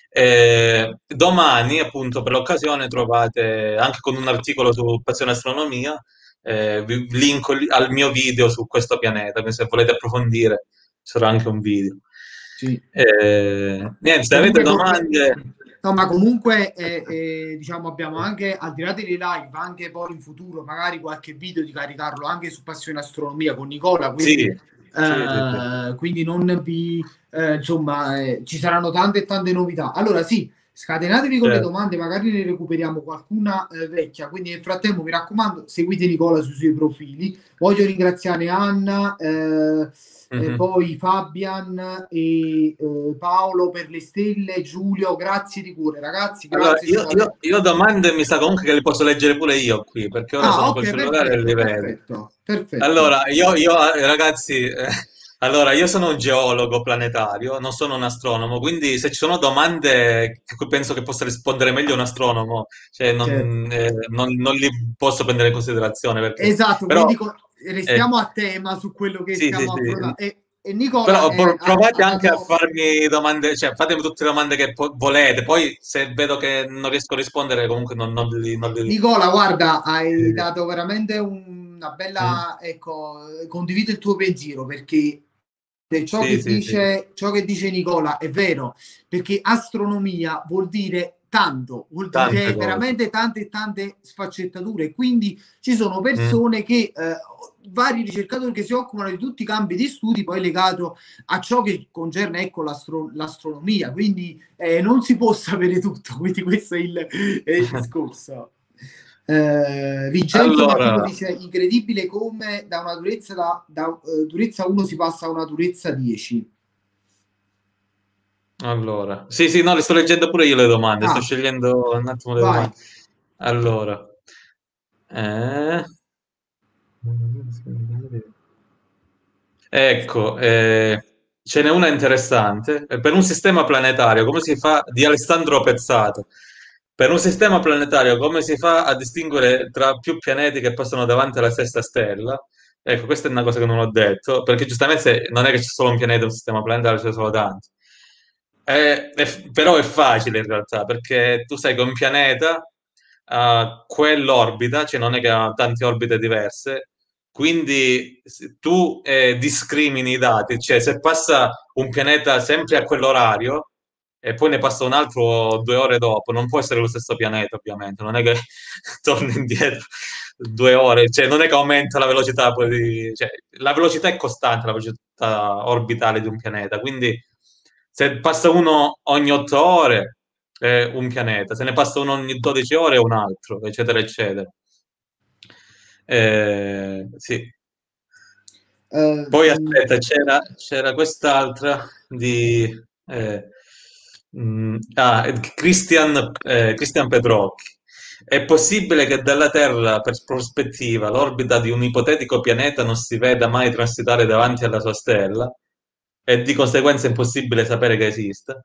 Eh, domani, appunto, per l'occasione trovate anche con un articolo su Passione Astronomia, eh, vi linko li- al mio video su questo pianeta, quindi se volete approfondire ci sarà anche un video. Sì. Eh, niente, se avete Comunque, co- domande, no, ma comunque eh, eh, diciamo abbiamo anche, al di là delle live, anche poi in futuro magari qualche video di caricarlo anche su Passione Astronomia con Nicola, quindi, sì, sì, sì, sì. eh, quindi non vi, eh, insomma, eh, ci saranno tante e tante novità. Allora sì, scatenatevi con le Certo. domande, magari ne recuperiamo qualcuna eh, vecchia, quindi nel frattempo mi raccomando, seguite Nicola sui suoi profili. Voglio ringraziare Anna, eh, eh, Mhm. poi Fabian e eh, Paolo per le stelle, Giulio, grazie di cuore, ragazzi, Allora, grazie, io, state... io, io domande mi sa comunque che le posso leggere pure io qui, perché ora Ah, sono col ok, cellulare e li perfetto, vedo. perfetto, perfetto. Allora, io, io, eh, ragazzi, eh, allora, io sono un geologo planetario, non sono un astronomo, quindi se ci sono domande a cui penso che possa rispondere meglio un astronomo, cioè Certo. non, eh, non- non li posso prendere in considerazione, perché... Esatto, Però, quindi co- eh, restiamo a tema su quello che sì, sì, stiamo sì. affrontando. E, e Nicola Però eh, pro- ha, provate ha anche a dato... farmi domande, cioè fatemi tutte le domande che po- volete, poi se vedo che non riesco a rispondere, comunque non, non li... non li- Nicola, guarda, hai eh, dato veramente una mm, bella, ecco, condivido il tuo pensiero perché ciò sì, che sì, sì, dice, ciò che dice Nicola è vero, perché astronomia vuol dire tanto, vuol tante dire cose. veramente tante e tante sfaccettature. Quindi ci sono Mm, persone che, eh, vari ricercatori che si occupano di tutti i campi di studi, poi legato a ciò che concerne ecco, l'astro- l'astronomia. Quindi eh, non si può sapere tutto, quindi questo è il, è il discorso. Eh, Vincenzo Martino Allora, dice incredibile come da una durezza, da, da, eh, durezza uno si passa a una durezza dieci. Allora, sì, sì, no, le sto leggendo pure io le domande, sto Ah, scegliendo un attimo le vai. domande. Allora, eh, ecco, eh, ce n'è una interessante. Eh, Per un sistema planetario, come si fa, di Alessandro Pezzato. Per un sistema planetario, come si fa a distinguere tra più pianeti che passano davanti alla stessa stella? Ecco, questa è una cosa che non ho detto, perché giustamente non è che c'è solo un pianeta, un sistema planetario, ce ne sono tanti. Eh, è- però è facile in realtà, perché tu sai che un pianeta ha quell'orbita, cioè non è che ha tante orbite diverse, quindi se tu eh, discrimini i dati, cioè se passa un pianeta sempre a quell'orario e poi ne passa un altro due ore dopo, non può essere lo stesso pianeta, ovviamente, non è che torna indietro due ore, cioè non è che aumenta la velocità, poi di- cioè, la velocità è costante, la velocità orbitale di un pianeta, quindi se passa uno ogni otto ore è un pianeta, se ne passa uno ogni dodici ore è un altro, eccetera, eccetera. Eh, sì. Eh, Poi mh, aspetta, c'era c'era quest'altra di eh, mh, ah, Christian, eh, Christian Petrocchi. È possibile che dalla Terra, per prospettiva, l'orbita di un ipotetico pianeta non si veda mai transitare davanti alla sua stella e di conseguenza è impossibile sapere che esista?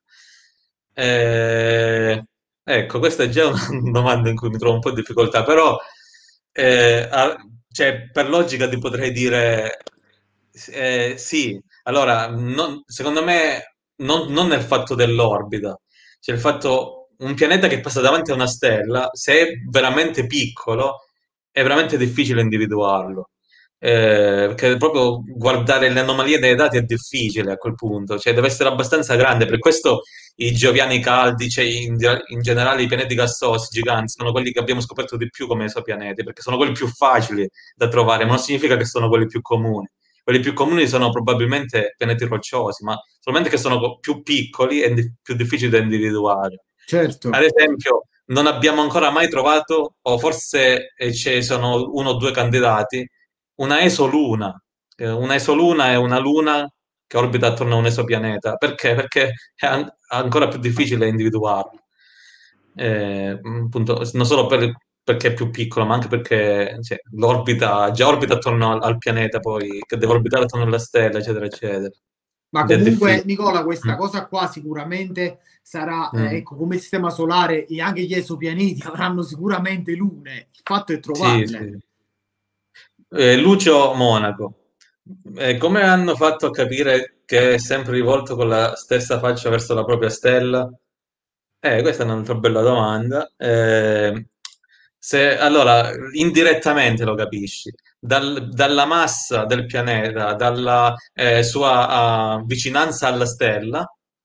Eh, ecco, questa è già una domanda in cui mi trovo un po' in difficoltà, però eh, a- cioè, per logica ti potrei dire eh, sì. Allora, non- secondo me non, non nel fatto dell'orbita, c'è il fatto un pianeta che passa davanti a una stella, se è veramente piccolo, è veramente difficile individuarlo. Eh, perché proprio guardare le anomalie dei dati è difficile a quel punto, cioè deve essere abbastanza grande. Per questo i gioviani caldi, cioè in, in generale i pianeti gassosi giganti, sono quelli che abbiamo scoperto di più come esopianeti, perché sono quelli più facili da trovare, ma non significa che sono quelli più comuni. Quelli più comuni sono probabilmente pianeti rocciosi, ma solamente che sono co- più piccoli e di- più difficili da individuare. Ad certo. esempio, non abbiamo ancora mai trovato, o forse eh, ci sono uno o due candidati, una esoluna. Eh, Una esoluna è una luna che orbita attorno a un esopianeta. Perché? Perché è an- ancora più difficile individuarlo. Eh, appunto, non solo per- perché è più piccolo, ma anche perché cioè, l'orbita, già orbita attorno al, al pianeta, poi che deve orbitare attorno alla stella, eccetera, eccetera. Ma Già è comunque, difficile. Nicola, questa Mm, cosa qua sicuramente sarà, eh, mm. ecco, come sistema solare e anche gli esopianeti avranno sicuramente lune. Il fatto è Sì, trovarle. sì. Eh, Lucio Monaco. Eh, come hanno fatto a capire che è sempre rivolto con la stessa faccia verso la propria stella? Eh, questa è un'altra bella domanda. Eh, se, allora, indirettamente lo capisci. Dal- dalla massa del pianeta, dalla eh, sua ah, vicinanza alla stella,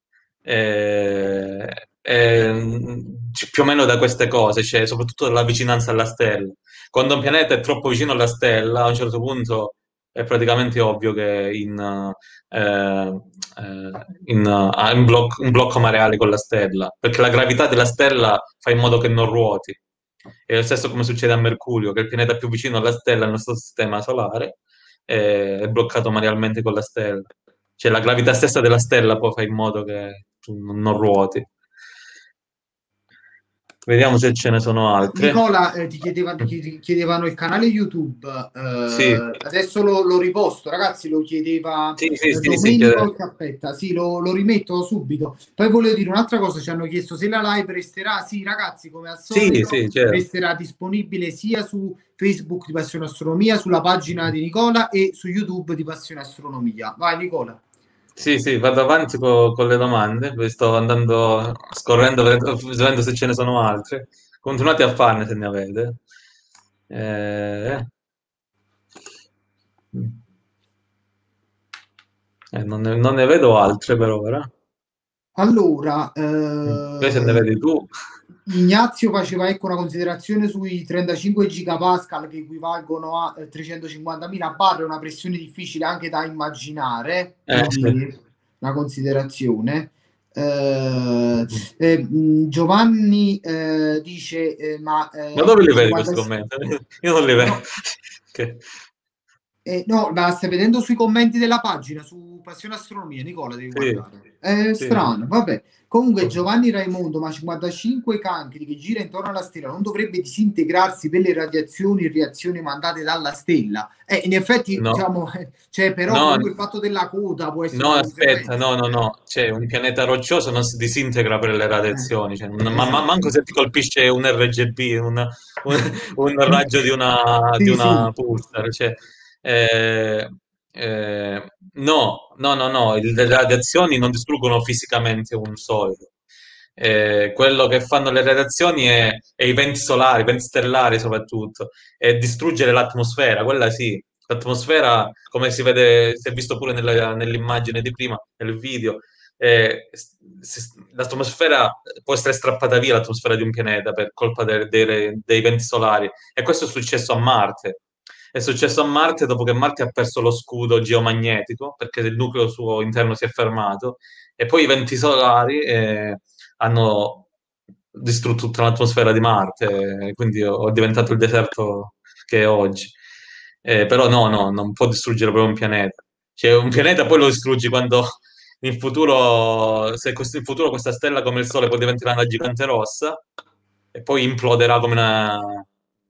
eh, ehm, c- più o meno da queste cose, cioè soprattutto dalla vicinanza alla stella. Quando un pianeta è troppo vicino alla stella, a un certo punto è praticamente ovvio che in, eh, eh, in, ha un blocco, un blocco mareale con la stella, perché la gravità della stella fa in modo che non ruoti. È lo stesso come succede a Mercurio, che è il pianeta più vicino alla stella del nostro sistema solare, eh, è bloccato marealmente con la stella. Cioè la gravità stessa della stella poi fa in modo che tu non ruoti. Vediamo se ce ne sono altre. Nicola, eh, ti chiedeva- ti chiedi- chiedevano il canale YouTube, Sì, eh, adesso lo, lo riposto, ragazzi, lo chiedeva sì, sì, eh, sì, sì, chiede- Domenico Cappetta, sì, lo, lo rimetto subito. Poi volevo dire un'altra cosa, ci hanno chiesto se la live resterà, sì, ragazzi, come al sì, solito, sì, certo. resterà disponibile sia su Facebook di Passione Astronomia, sulla pagina di Nicola e su YouTube di Passione Astronomia. Vai, Nicola. Sì, sì, vado avanti co- con le domande, poi sto andando, scorrendo, vedendo vedendo se ce ne sono altre. Continuate a farne se ne avete. Eh, eh, non ne, non ne vedo altre per ora. Allora, Poi se ne eh, vedi tu. Ignazio faceva ecco una considerazione sui trentacinque gigapascal che equivalgono a eh, trecentocinquantamila bar, è una pressione difficile anche da immaginare, Eh, sì. quindi una considerazione. Eh, eh, mh, Giovanni eh, dice, eh, ma Ma eh, dove li vedi cinquanta questi commenti? Io non li vedo. no, Che- eh, no, la stai vedendo sui commenti della pagina su Passione Astronomia, Nicola, devi Sì. guardare. È Sì. strano, vabbè. Comunque Giovanni Raimondo, ma cinquantacinque cancri che gira intorno alla stella non dovrebbe disintegrarsi per le radiazioni e reazioni mandate dalla stella? Eh, in effetti, No, diciamo, eh, cioè, però no, comunque il fatto della coda può essere no, una aspetta, conseguenza. no, no, no, cioè un pianeta roccioso non si disintegra per le Eh, radiazioni, cioè, non- ma, ma- manco esatto. se ti colpisce un R G B, un, un- un raggio di una, di Sì, una sì, pulsar, cioè, eh, eh, no, no, no, no, il- le radiazioni non distruggono fisicamente un solido. Eh, quello che fanno le radiazioni è, è i venti solari, i venti stellari soprattutto, e distruggere l'atmosfera, quella sì. L'atmosfera, come si vede, si è visto pure nella- nell'immagine di prima, nel video, eh, s- s- l'atmosfera può essere strappata via, l'atmosfera di un pianeta per colpa de- dei dei venti solari. E questo è successo a Marte. È successo a Marte dopo che Marte ha perso lo scudo geomagnetico, perché il nucleo suo interno si è fermato, e poi i venti solari eh, hanno distrutto tutta l'atmosfera di Marte, e quindi ho- è diventato il deserto che è oggi. Eh, però no, no, non può distruggere proprio un pianeta. Cioè, un pianeta poi lo distruggi quando in futuro, se questo- in futuro questa stella come il Sole poi diventerà una gigante rossa e poi imploderà come una,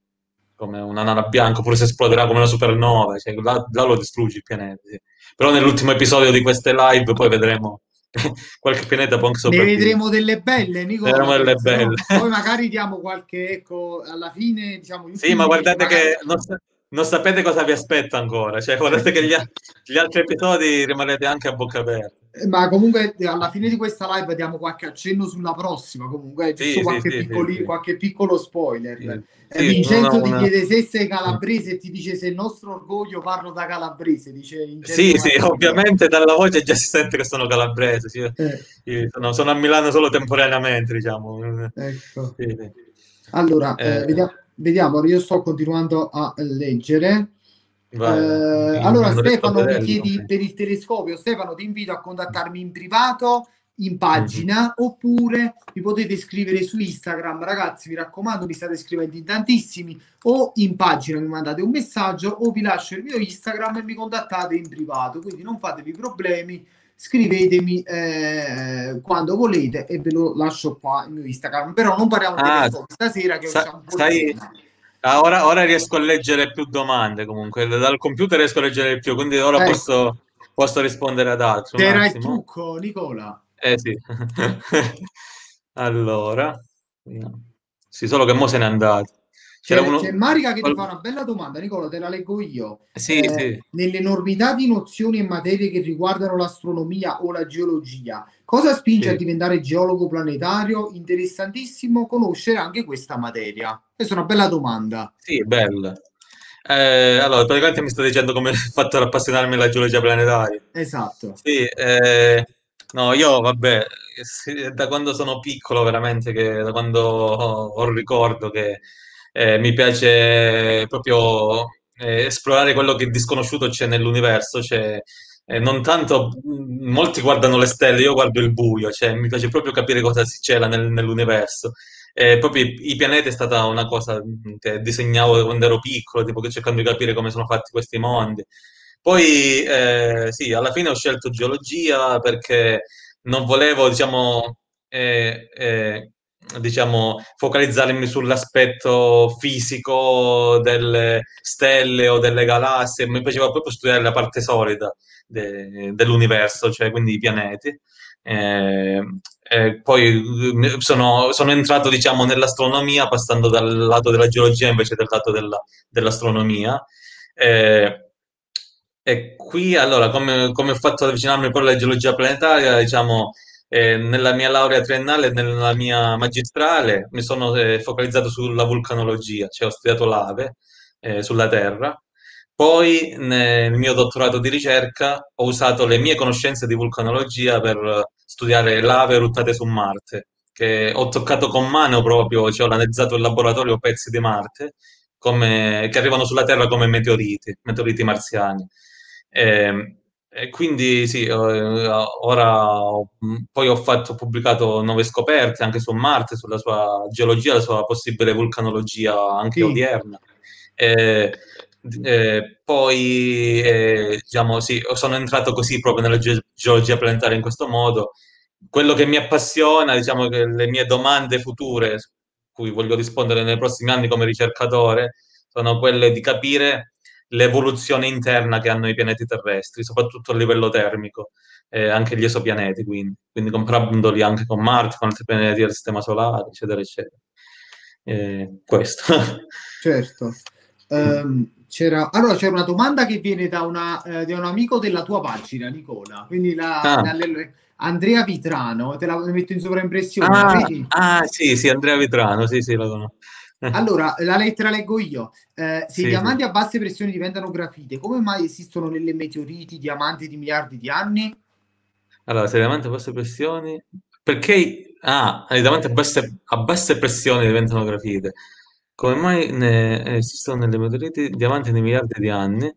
come una nana bianca, oppure se esploderà come una supernova, cioè, là, là lo distruggi il pianeta. Sì. Però nell'ultimo episodio di queste live poi vedremo qualche pianeta può anche ne sopravvivere. vedremo delle belle, Nicola, Vedremo delle penso, belle. no? Poi magari diamo qualche, ecco, alla fine, diciamo, gli Sì, ma ultimi dieci, guardate magari. che non, sa- non sapete cosa vi aspetta ancora, cioè guardate che gli, a- gli altri episodi rimarrete anche a bocca aperta. Eh, Ma comunque eh, alla fine di questa live diamo qualche accenno sulla prossima, comunque, eh, giusto Sì, sì, qualche, sì, sì, piccoli- sì. qualche piccolo spoiler. Sì, Eh, sì, una, Vincenzo ti una- chiede se sei calabrese e ti dice se è il nostro orgoglio, parlo da calabrese, dice Sì, Vincenzo sì, Martino. ovviamente dalla voce già si sente che sono calabrese, sì. Eh, Io sono, sono a Milano solo temporaneamente, diciamo. ecco. Sì, sì. Allora, Eh, eh, vedia- vediamo, io sto continuando a leggere. Eh, vai, vai. Io allora, non riesco a Stefano mi vederlo. chiedi per il telescopio. Stefano, ti invito a contattarmi in privato, in Mhm. pagina, oppure mi potete scrivere su Instagram. Ragazzi, mi raccomando, mi state scrivendo in tantissimi, o in pagina mi mandate un messaggio, o vi lascio il mio Instagram e mi contattate in privato. Quindi non fatevi problemi, scrivetemi eh, quando volete e ve lo lascio qua il mio Instagram. Però non parliamo di Ah, telescopi stasera che sa- usciamo fuori sai, tema. ah, ora, ora riesco a leggere più domande comunque, dal computer riesco a leggere di più, quindi ora Ecco, posso, posso rispondere ad altro un c'era il attimo. trucco, Nicola. Eh sì. Allora, no. Sì, solo che mo se n'è andato. C'era C'è, c'è uno... Marica che ti fa qual- una bella domanda, Nicola, te la leggo io. Sì, Eh, sì, nell'enormità di nozioni e materie che riguardano l'astronomia o la geologia, cosa spinge a sì, diventare geologo planetario? Interessantissimo conoscere anche questa materia. Questa è una bella domanda. sì, bella. Eh, allora, praticamente mi sto dicendo come ho fatto ad appassionarmi alla geologia planetaria. Esatto. Sì, eh, no, io vabbè, sì, è da quando sono piccolo veramente, che da quando ho, ho il ricordo che eh, mi piace proprio eh, esplorare quello che disconosciuto c'è nell'universo, cioè eh, non tanto, mh, molti guardano le stelle, io guardo il buio, cioè mi piace proprio capire cosa si c'era nel- nell'universo. Eh, proprio i, i pianeti è stata una cosa mh, che disegnavo quando ero piccolo, tipo che cercando di capire come sono fatti questi mondi. Poi eh, sì, alla fine ho scelto geologia perché non volevo, diciamo, eh, eh, diciamo, focalizzarmi sull'aspetto fisico delle stelle o delle galassie, mi piaceva proprio studiare la parte solida de- dell'universo, cioè quindi i pianeti. Eh, e poi eh, sono, sono entrato, diciamo, nell'astronomia passando dal lato della geologia invece del lato della- dell'astronomia. Eh, e qui, allora, come, come ho fatto ad avvicinarmi poi alla geologia planetaria, diciamo, eh, nella mia laurea triennale e nella mia magistrale mi sono eh, focalizzato sulla vulcanologia, cioè ho studiato lave eh, sulla Terra. Poi nel mio dottorato di ricerca ho usato le mie conoscenze di vulcanologia per studiare lave eruttate su Marte, che ho toccato con mano proprio, cioè ho analizzato in laboratorio pezzi di Marte come- che arrivano sulla Terra come meteoriti, meteoriti marziani. E, e quindi sì, eh, ora ho- poi ho fatto, ho pubblicato nuove scoperte anche su Marte, sulla sua geologia, la sua possibile vulcanologia anche Sì. odierna. Eh, Eh, poi, eh, diciamo, sì, sono entrato così proprio nella ge- geologia planetaria in questo modo. Quello che mi appassiona, diciamo, che le mie domande future, su cui voglio rispondere nei prossimi anni come ricercatore, sono quelle di capire l'evoluzione interna che hanno i pianeti terrestri, soprattutto a livello termico, e anche gli esopianeti, quindi, quindi comprendoli anche con Marte, con altri pianeti del Sistema Solare, eccetera, eccetera. Eh, questo. Certo. Sì. Ehm, c'era, allora c'è una domanda che viene da, una, eh, da un amico della tua pagina, Nicola. Quindi la, Ah. la- le- Andrea Vitrano, te la metto in sovraimpressione, la Ah, vedi? ah, sì, sì, Andrea Vitrano, sì, sì, lo conosco. Eh, Allora, la lettera leggo io. Eh, se i sì, sì. diamanti a basse pressioni diventano grafite, come mai esistono nelle meteoriti diamanti di miliardi di anni? Allora, se davanti a basse pressioni... Perché... Ah, i davanti a basse, a basse pressioni diventano grafite. Come mai ne esistono nelle meteoriti diamanti nei miliardi di anni?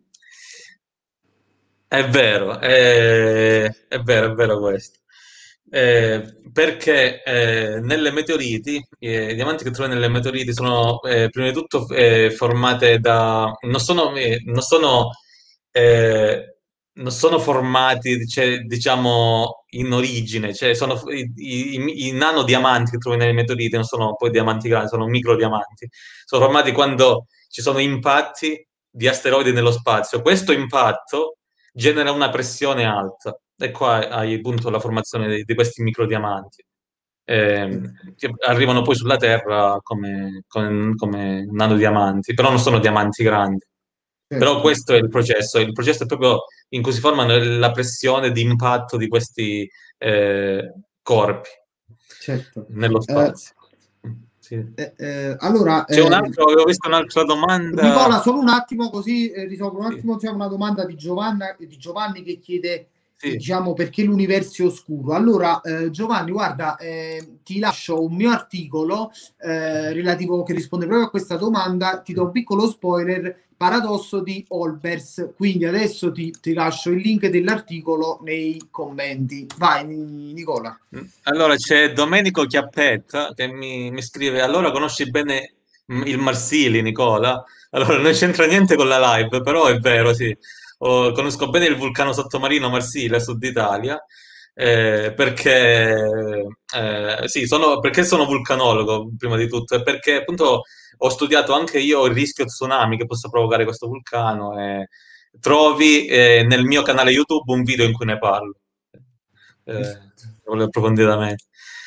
È vero, è, è vero, è vero questo. Eh, perché eh, nelle meteoriti, eh, i diamanti che trovi nelle meteoriti sono eh, prima di tutto eh, formate da... non sono, eh, non sono, eh, non sono formati, cioè, diciamo, in origine, cioè sono i, i, i nanodiamanti che trovi nelle meteoriti non sono poi diamanti grandi, sono microdiamanti. Sono formati quando ci sono impatti di asteroidi nello spazio. Questo impatto genera una pressione alta e qua hai appunto la formazione di, di questi microdiamanti. Ehm, che arrivano poi sulla Terra come, come, come nanodiamanti, però non sono diamanti grandi. Però Certo, questo è il processo, il processo è proprio in cui si forma la pressione di impatto di questi eh, corpi certo. nello Eh, spazio. Sì. eh, eh, allora, C'è un eh, altro, avevo visto un'altra domanda. Nicola, solo un attimo così eh, risolvo un Sì, attimo diciamo, una domanda di, Giovanna, di Giovanni che chiede eh, sì. diciamo, perché l'universo è oscuro. Allora, eh, Giovanni, guarda, eh, ti lascio un mio articolo eh, relativo che risponde proprio a questa domanda. Ti do un piccolo spoiler, paradosso di Olbers. Quindi adesso ti, ti lascio il link dell'articolo nei commenti. Vai, Nicola. Allora c'è Domenico Chiappetta che mi, mi scrive: Allora conosci bene mm, il Marsili, Nicola? Allora non c'entra niente con la live, però è vero, sì. Oh, conosco bene il vulcano sottomarino Marsili a Sud Italia, eh, perché, eh, sì, sono, perché sono vulcanologo prima di tutto e perché appunto ho studiato anche io il rischio tsunami che possa provocare questo vulcano e trovi eh, nel mio canale YouTube un video in cui ne parlo eh, approfonditamente.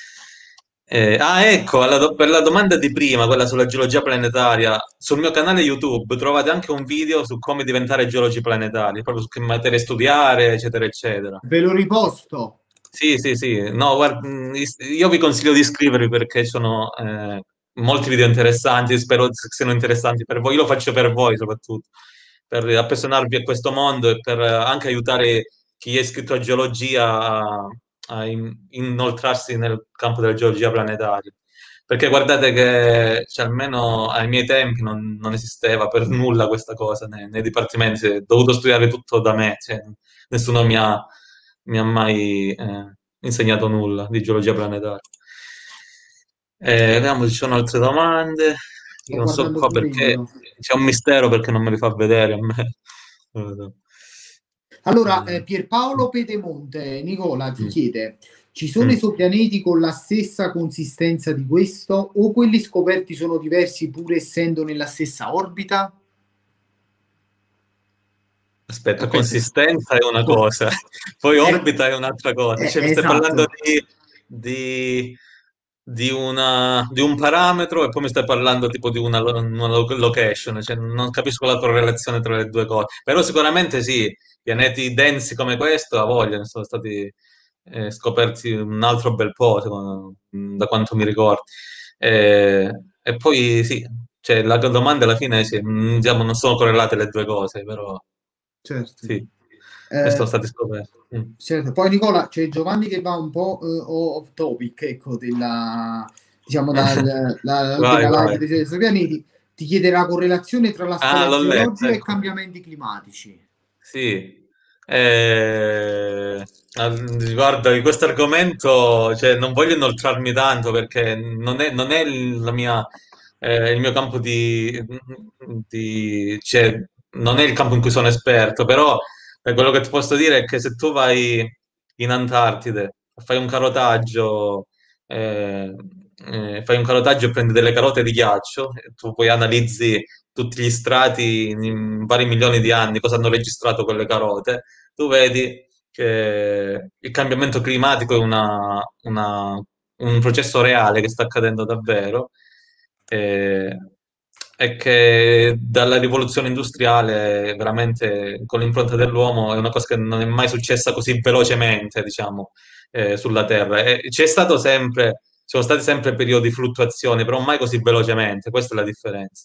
Eh, ah, ecco, alla do- per la domanda di prima, quella sulla geologia planetaria, sul mio canale YouTube trovate anche un video su come diventare geologi planetari, proprio su che materie studiare, eccetera, eccetera. Ve lo riposto. Sì, sì, sì. No, guarda, mh, is- io vi consiglio di iscrivervi perché ci sono eh, molti video interessanti, spero siano interessanti per voi. Io lo faccio per voi soprattutto, per appassionarvi a questo mondo e per eh, anche aiutare chi è iscritto a geologia a, a in- inoltrarsi nel campo della geologia planetaria. Perché guardate che cioè, almeno ai miei tempi non, non esisteva per nulla questa cosa nei, nei dipartimenti, ho dovuto studiare tutto da me, cioè, nessuno mi ha mi ha mai eh, insegnato nulla di geologia planetaria. Eh, vediamo se ci sono altre domande. Io Sto non so guardando qua pure perché io. c'è un mistero perché non me li fa vedere a me. Non lo so. Allora, eh, Eh, Pierpaolo Pedemonte, Nicola ti mm, chiede, ci sono mm. esopianeti con la stessa consistenza di questo o quelli scoperti sono diversi pur essendo nella stessa orbita? Aspetta, Aspetta, consistenza è una co- cosa, poi eh, orbita è un'altra cosa. eh, Cioè, mi stai parlando esatto, di, di, di una- di un parametro e poi mi stai parlando tipo di una, lo- una lo- location, cioè, non capisco la correlazione tra le due cose. Però sicuramente sì, pianeti densi come questo, a voglia, ne sono stati eh, scoperti un altro bel po', secondo- da quanto mi ricordo. Eh, e poi sì, cioè, la domanda alla fine sì, mm, diciamo, non sono correlate le due cose, però certo. sì, e sono Eh, stati scoperti. Mm. certo. Poi Nicola, c'è Giovanni che va un po' eh, off topic, ecco, della, diciamo, dal- la- Vai, della live vai. dei esopianeti, ti chiede la correlazione tra la Ah, storia l'ho letto, geologica e i ecco. cambiamenti climatici. Sì. Eh, al- guarda, di questo argomento, cioè, non voglio inoltrarmi tanto perché non è, non è il- la mia, eh, il mio campo di, di- cioè, non è il campo in cui sono esperto, però eh, quello che ti posso dire è che se tu vai in Antartide, fai un carotaggio, eh, eh, fai un carotaggio e prendi delle carote di ghiaccio, e tu poi analizzi tutti gli strati in vari milioni di anni, cosa hanno registrato quelle carote, tu vedi che il cambiamento climatico è una- una- un processo reale che sta accadendo davvero e, e che dalla rivoluzione industriale, veramente con l'impronta dell'uomo, è una cosa che non è mai successa così velocemente, diciamo, eh, sulla Terra. E c'è stato sempre, ci sono stati sempre periodi di fluttuazione, però mai così velocemente, questa è la differenza.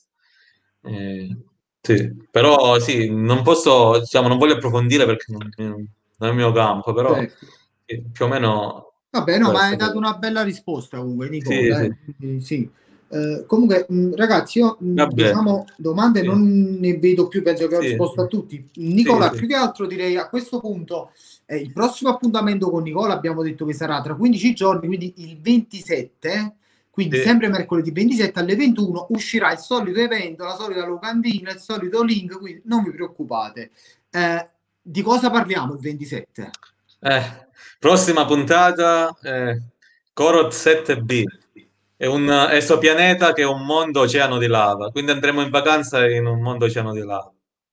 Eh, sì, però sì, non posso, diciamo, non voglio approfondire perché non, non è il mio campo, però Certo. sì, più o meno Vabbè, no, ma hai questo. dato una bella risposta comunque, Sì, Nicola. sì, Eh. Quindi sì. Eh, comunque, mh, ragazzi, io mh, va bene. diciamo domande Sì, non ne vedo più, penso che ho sì, risposto a tutti. sì, Nicola, sì, più che altro direi a questo punto, eh, il prossimo appuntamento con Nicola abbiamo detto che sarà tra quindici giorni, quindi il ventisette, quindi sì. sempre mercoledì ventisette alle ventuno uscirà il solito evento, la solita locandina, il solito link, quindi non vi preoccupate. Eh, di cosa parliamo il ventisette? Eh, prossima puntata, eh, Korot sette B. È un esopianeta che è un mondo oceano di lava, quindi andremo in vacanza in un mondo oceano di lava.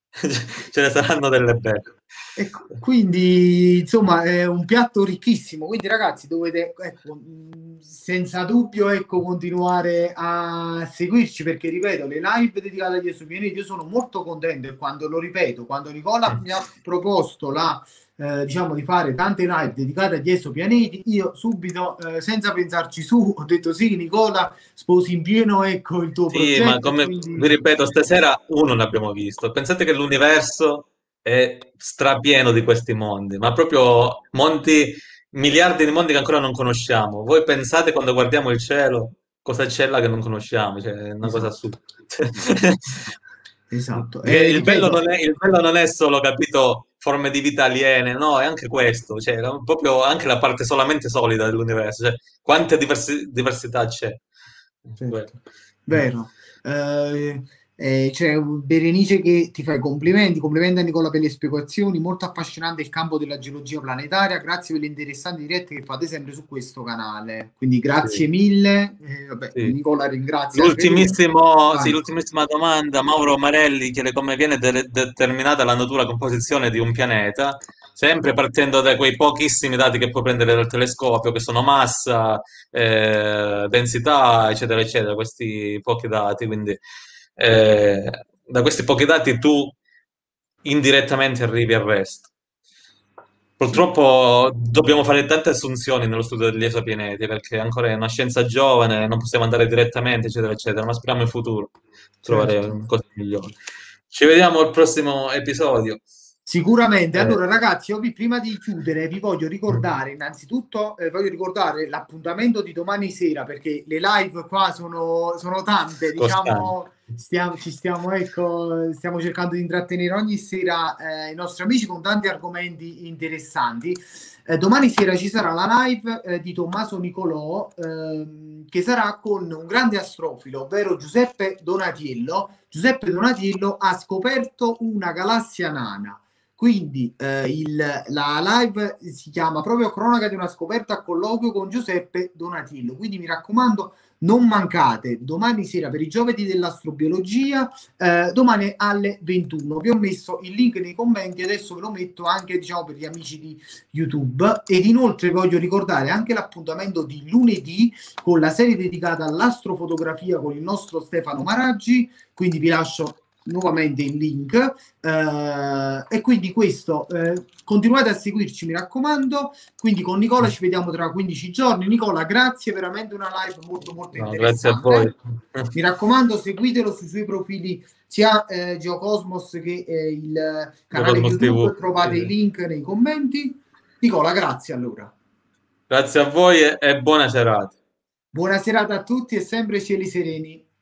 Ce ne saranno delle belle. E quindi, insomma, è un piatto ricchissimo. Quindi, ragazzi, dovete, ecco, mh, senza dubbio, ecco, continuare a seguirci perché, ripeto, le live dedicate agli esopianeti, io sono molto contento e quando lo ripeto, quando Nicola mi ha proposto la, eh, diciamo, di fare tante live dedicate agli esopianeti, io subito, eh, senza pensarci su, ho detto sì, Nicola, sposi in pieno, ecco, il tuo Sì, ma progetto e come vi quindi... ripeto, stasera uno ne abbiamo visto. Pensate che l'universo è strapieno di questi mondi, ma proprio mondi, miliardi di mondi che ancora non conosciamo. Voi pensate quando guardiamo il cielo, cosa c'è là che non conosciamo? Cioè, è una cosa Esatto, assurda. esatto, esatto. Che E il bello ripeto, non è, il bello non è solo, capito, forme di vita aliene, no, è anche questo, cioè, la- proprio anche la parte solamente solida dell'universo, cioè, quante diversi- diversità c'è. Quello. certo, vero. Eh, eh, c'è Berenice che ti fa i complimenti, complimenti a Nicola per le spiegazioni, molto affascinante il campo della geologia planetaria, grazie per le interessanti dirette che fate sempre su questo canale. Quindi grazie Sì, mille. Eh, vabbè, sì. Nicola ringrazia anche lui. L'ultimissimo, sì, Vai. l'ultimissima domanda, Mauro Marelli chiede come viene de- determinata la natura composizione di un pianeta, sempre partendo da quei pochissimi dati che puoi prendere dal telescopio, che sono massa, eh, densità, eccetera, eccetera, questi pochi dati, quindi eh, da questi pochi dati tu indirettamente arrivi al resto. Sì. Purtroppo dobbiamo fare tante assunzioni nello studio degli esopianeti perché ancora è una scienza giovane, non possiamo andare direttamente, eccetera, eccetera, ma speriamo in futuro Certo. trovare cose migliori. Ci vediamo al prossimo episodio. Sicuramente. Eh, Allora, ragazzi, io vi- prima di chiudere vi voglio ricordare, innanzitutto, eh, voglio ricordare l'appuntamento di domani sera perché le live qua sono, sono tante, Costante. diciamo, stiamo, ci stiamo, ecco, stiamo cercando di intrattenere ogni sera eh, i nostri amici con tanti argomenti interessanti. Eh, domani sera ci sarà la live eh, di Tommaso Nicolò ehm, che sarà con un grande astrofilo, ovvero Giuseppe Donatiello. Giuseppe Donatiello ha scoperto una galassia nana. Quindi eh, il, la live si chiama proprio Cronaca di una scoperta a colloquio con Giuseppe Donatiello. Quindi mi raccomando, non mancate domani sera per i giovedì dell'astrobiologia, eh, domani alle ventuno. Vi ho messo il link nei commenti, adesso ve lo metto anche diciamo, per gli amici di YouTube. Ed inoltre voglio ricordare anche l'appuntamento di lunedì con la serie dedicata all'astrofotografia con il nostro Stefano Maraggi. Quindi vi lascio nuovamente il link eh, e quindi questo eh, continuate a seguirci mi raccomando, quindi con Nicola ci vediamo tra quindici giorni. Nicola, grazie, veramente una live molto molto No, grazie a voi. interessante, mi raccomando seguitelo sui suoi profili sia eh, Geocosmos che eh, il canale Cosmos T V. YouTube, trovate i Sì. link nei commenti. Nicola, grazie allora, Grazie a voi e, e buona serata. buona serata a tutti e sempre cieli sereni.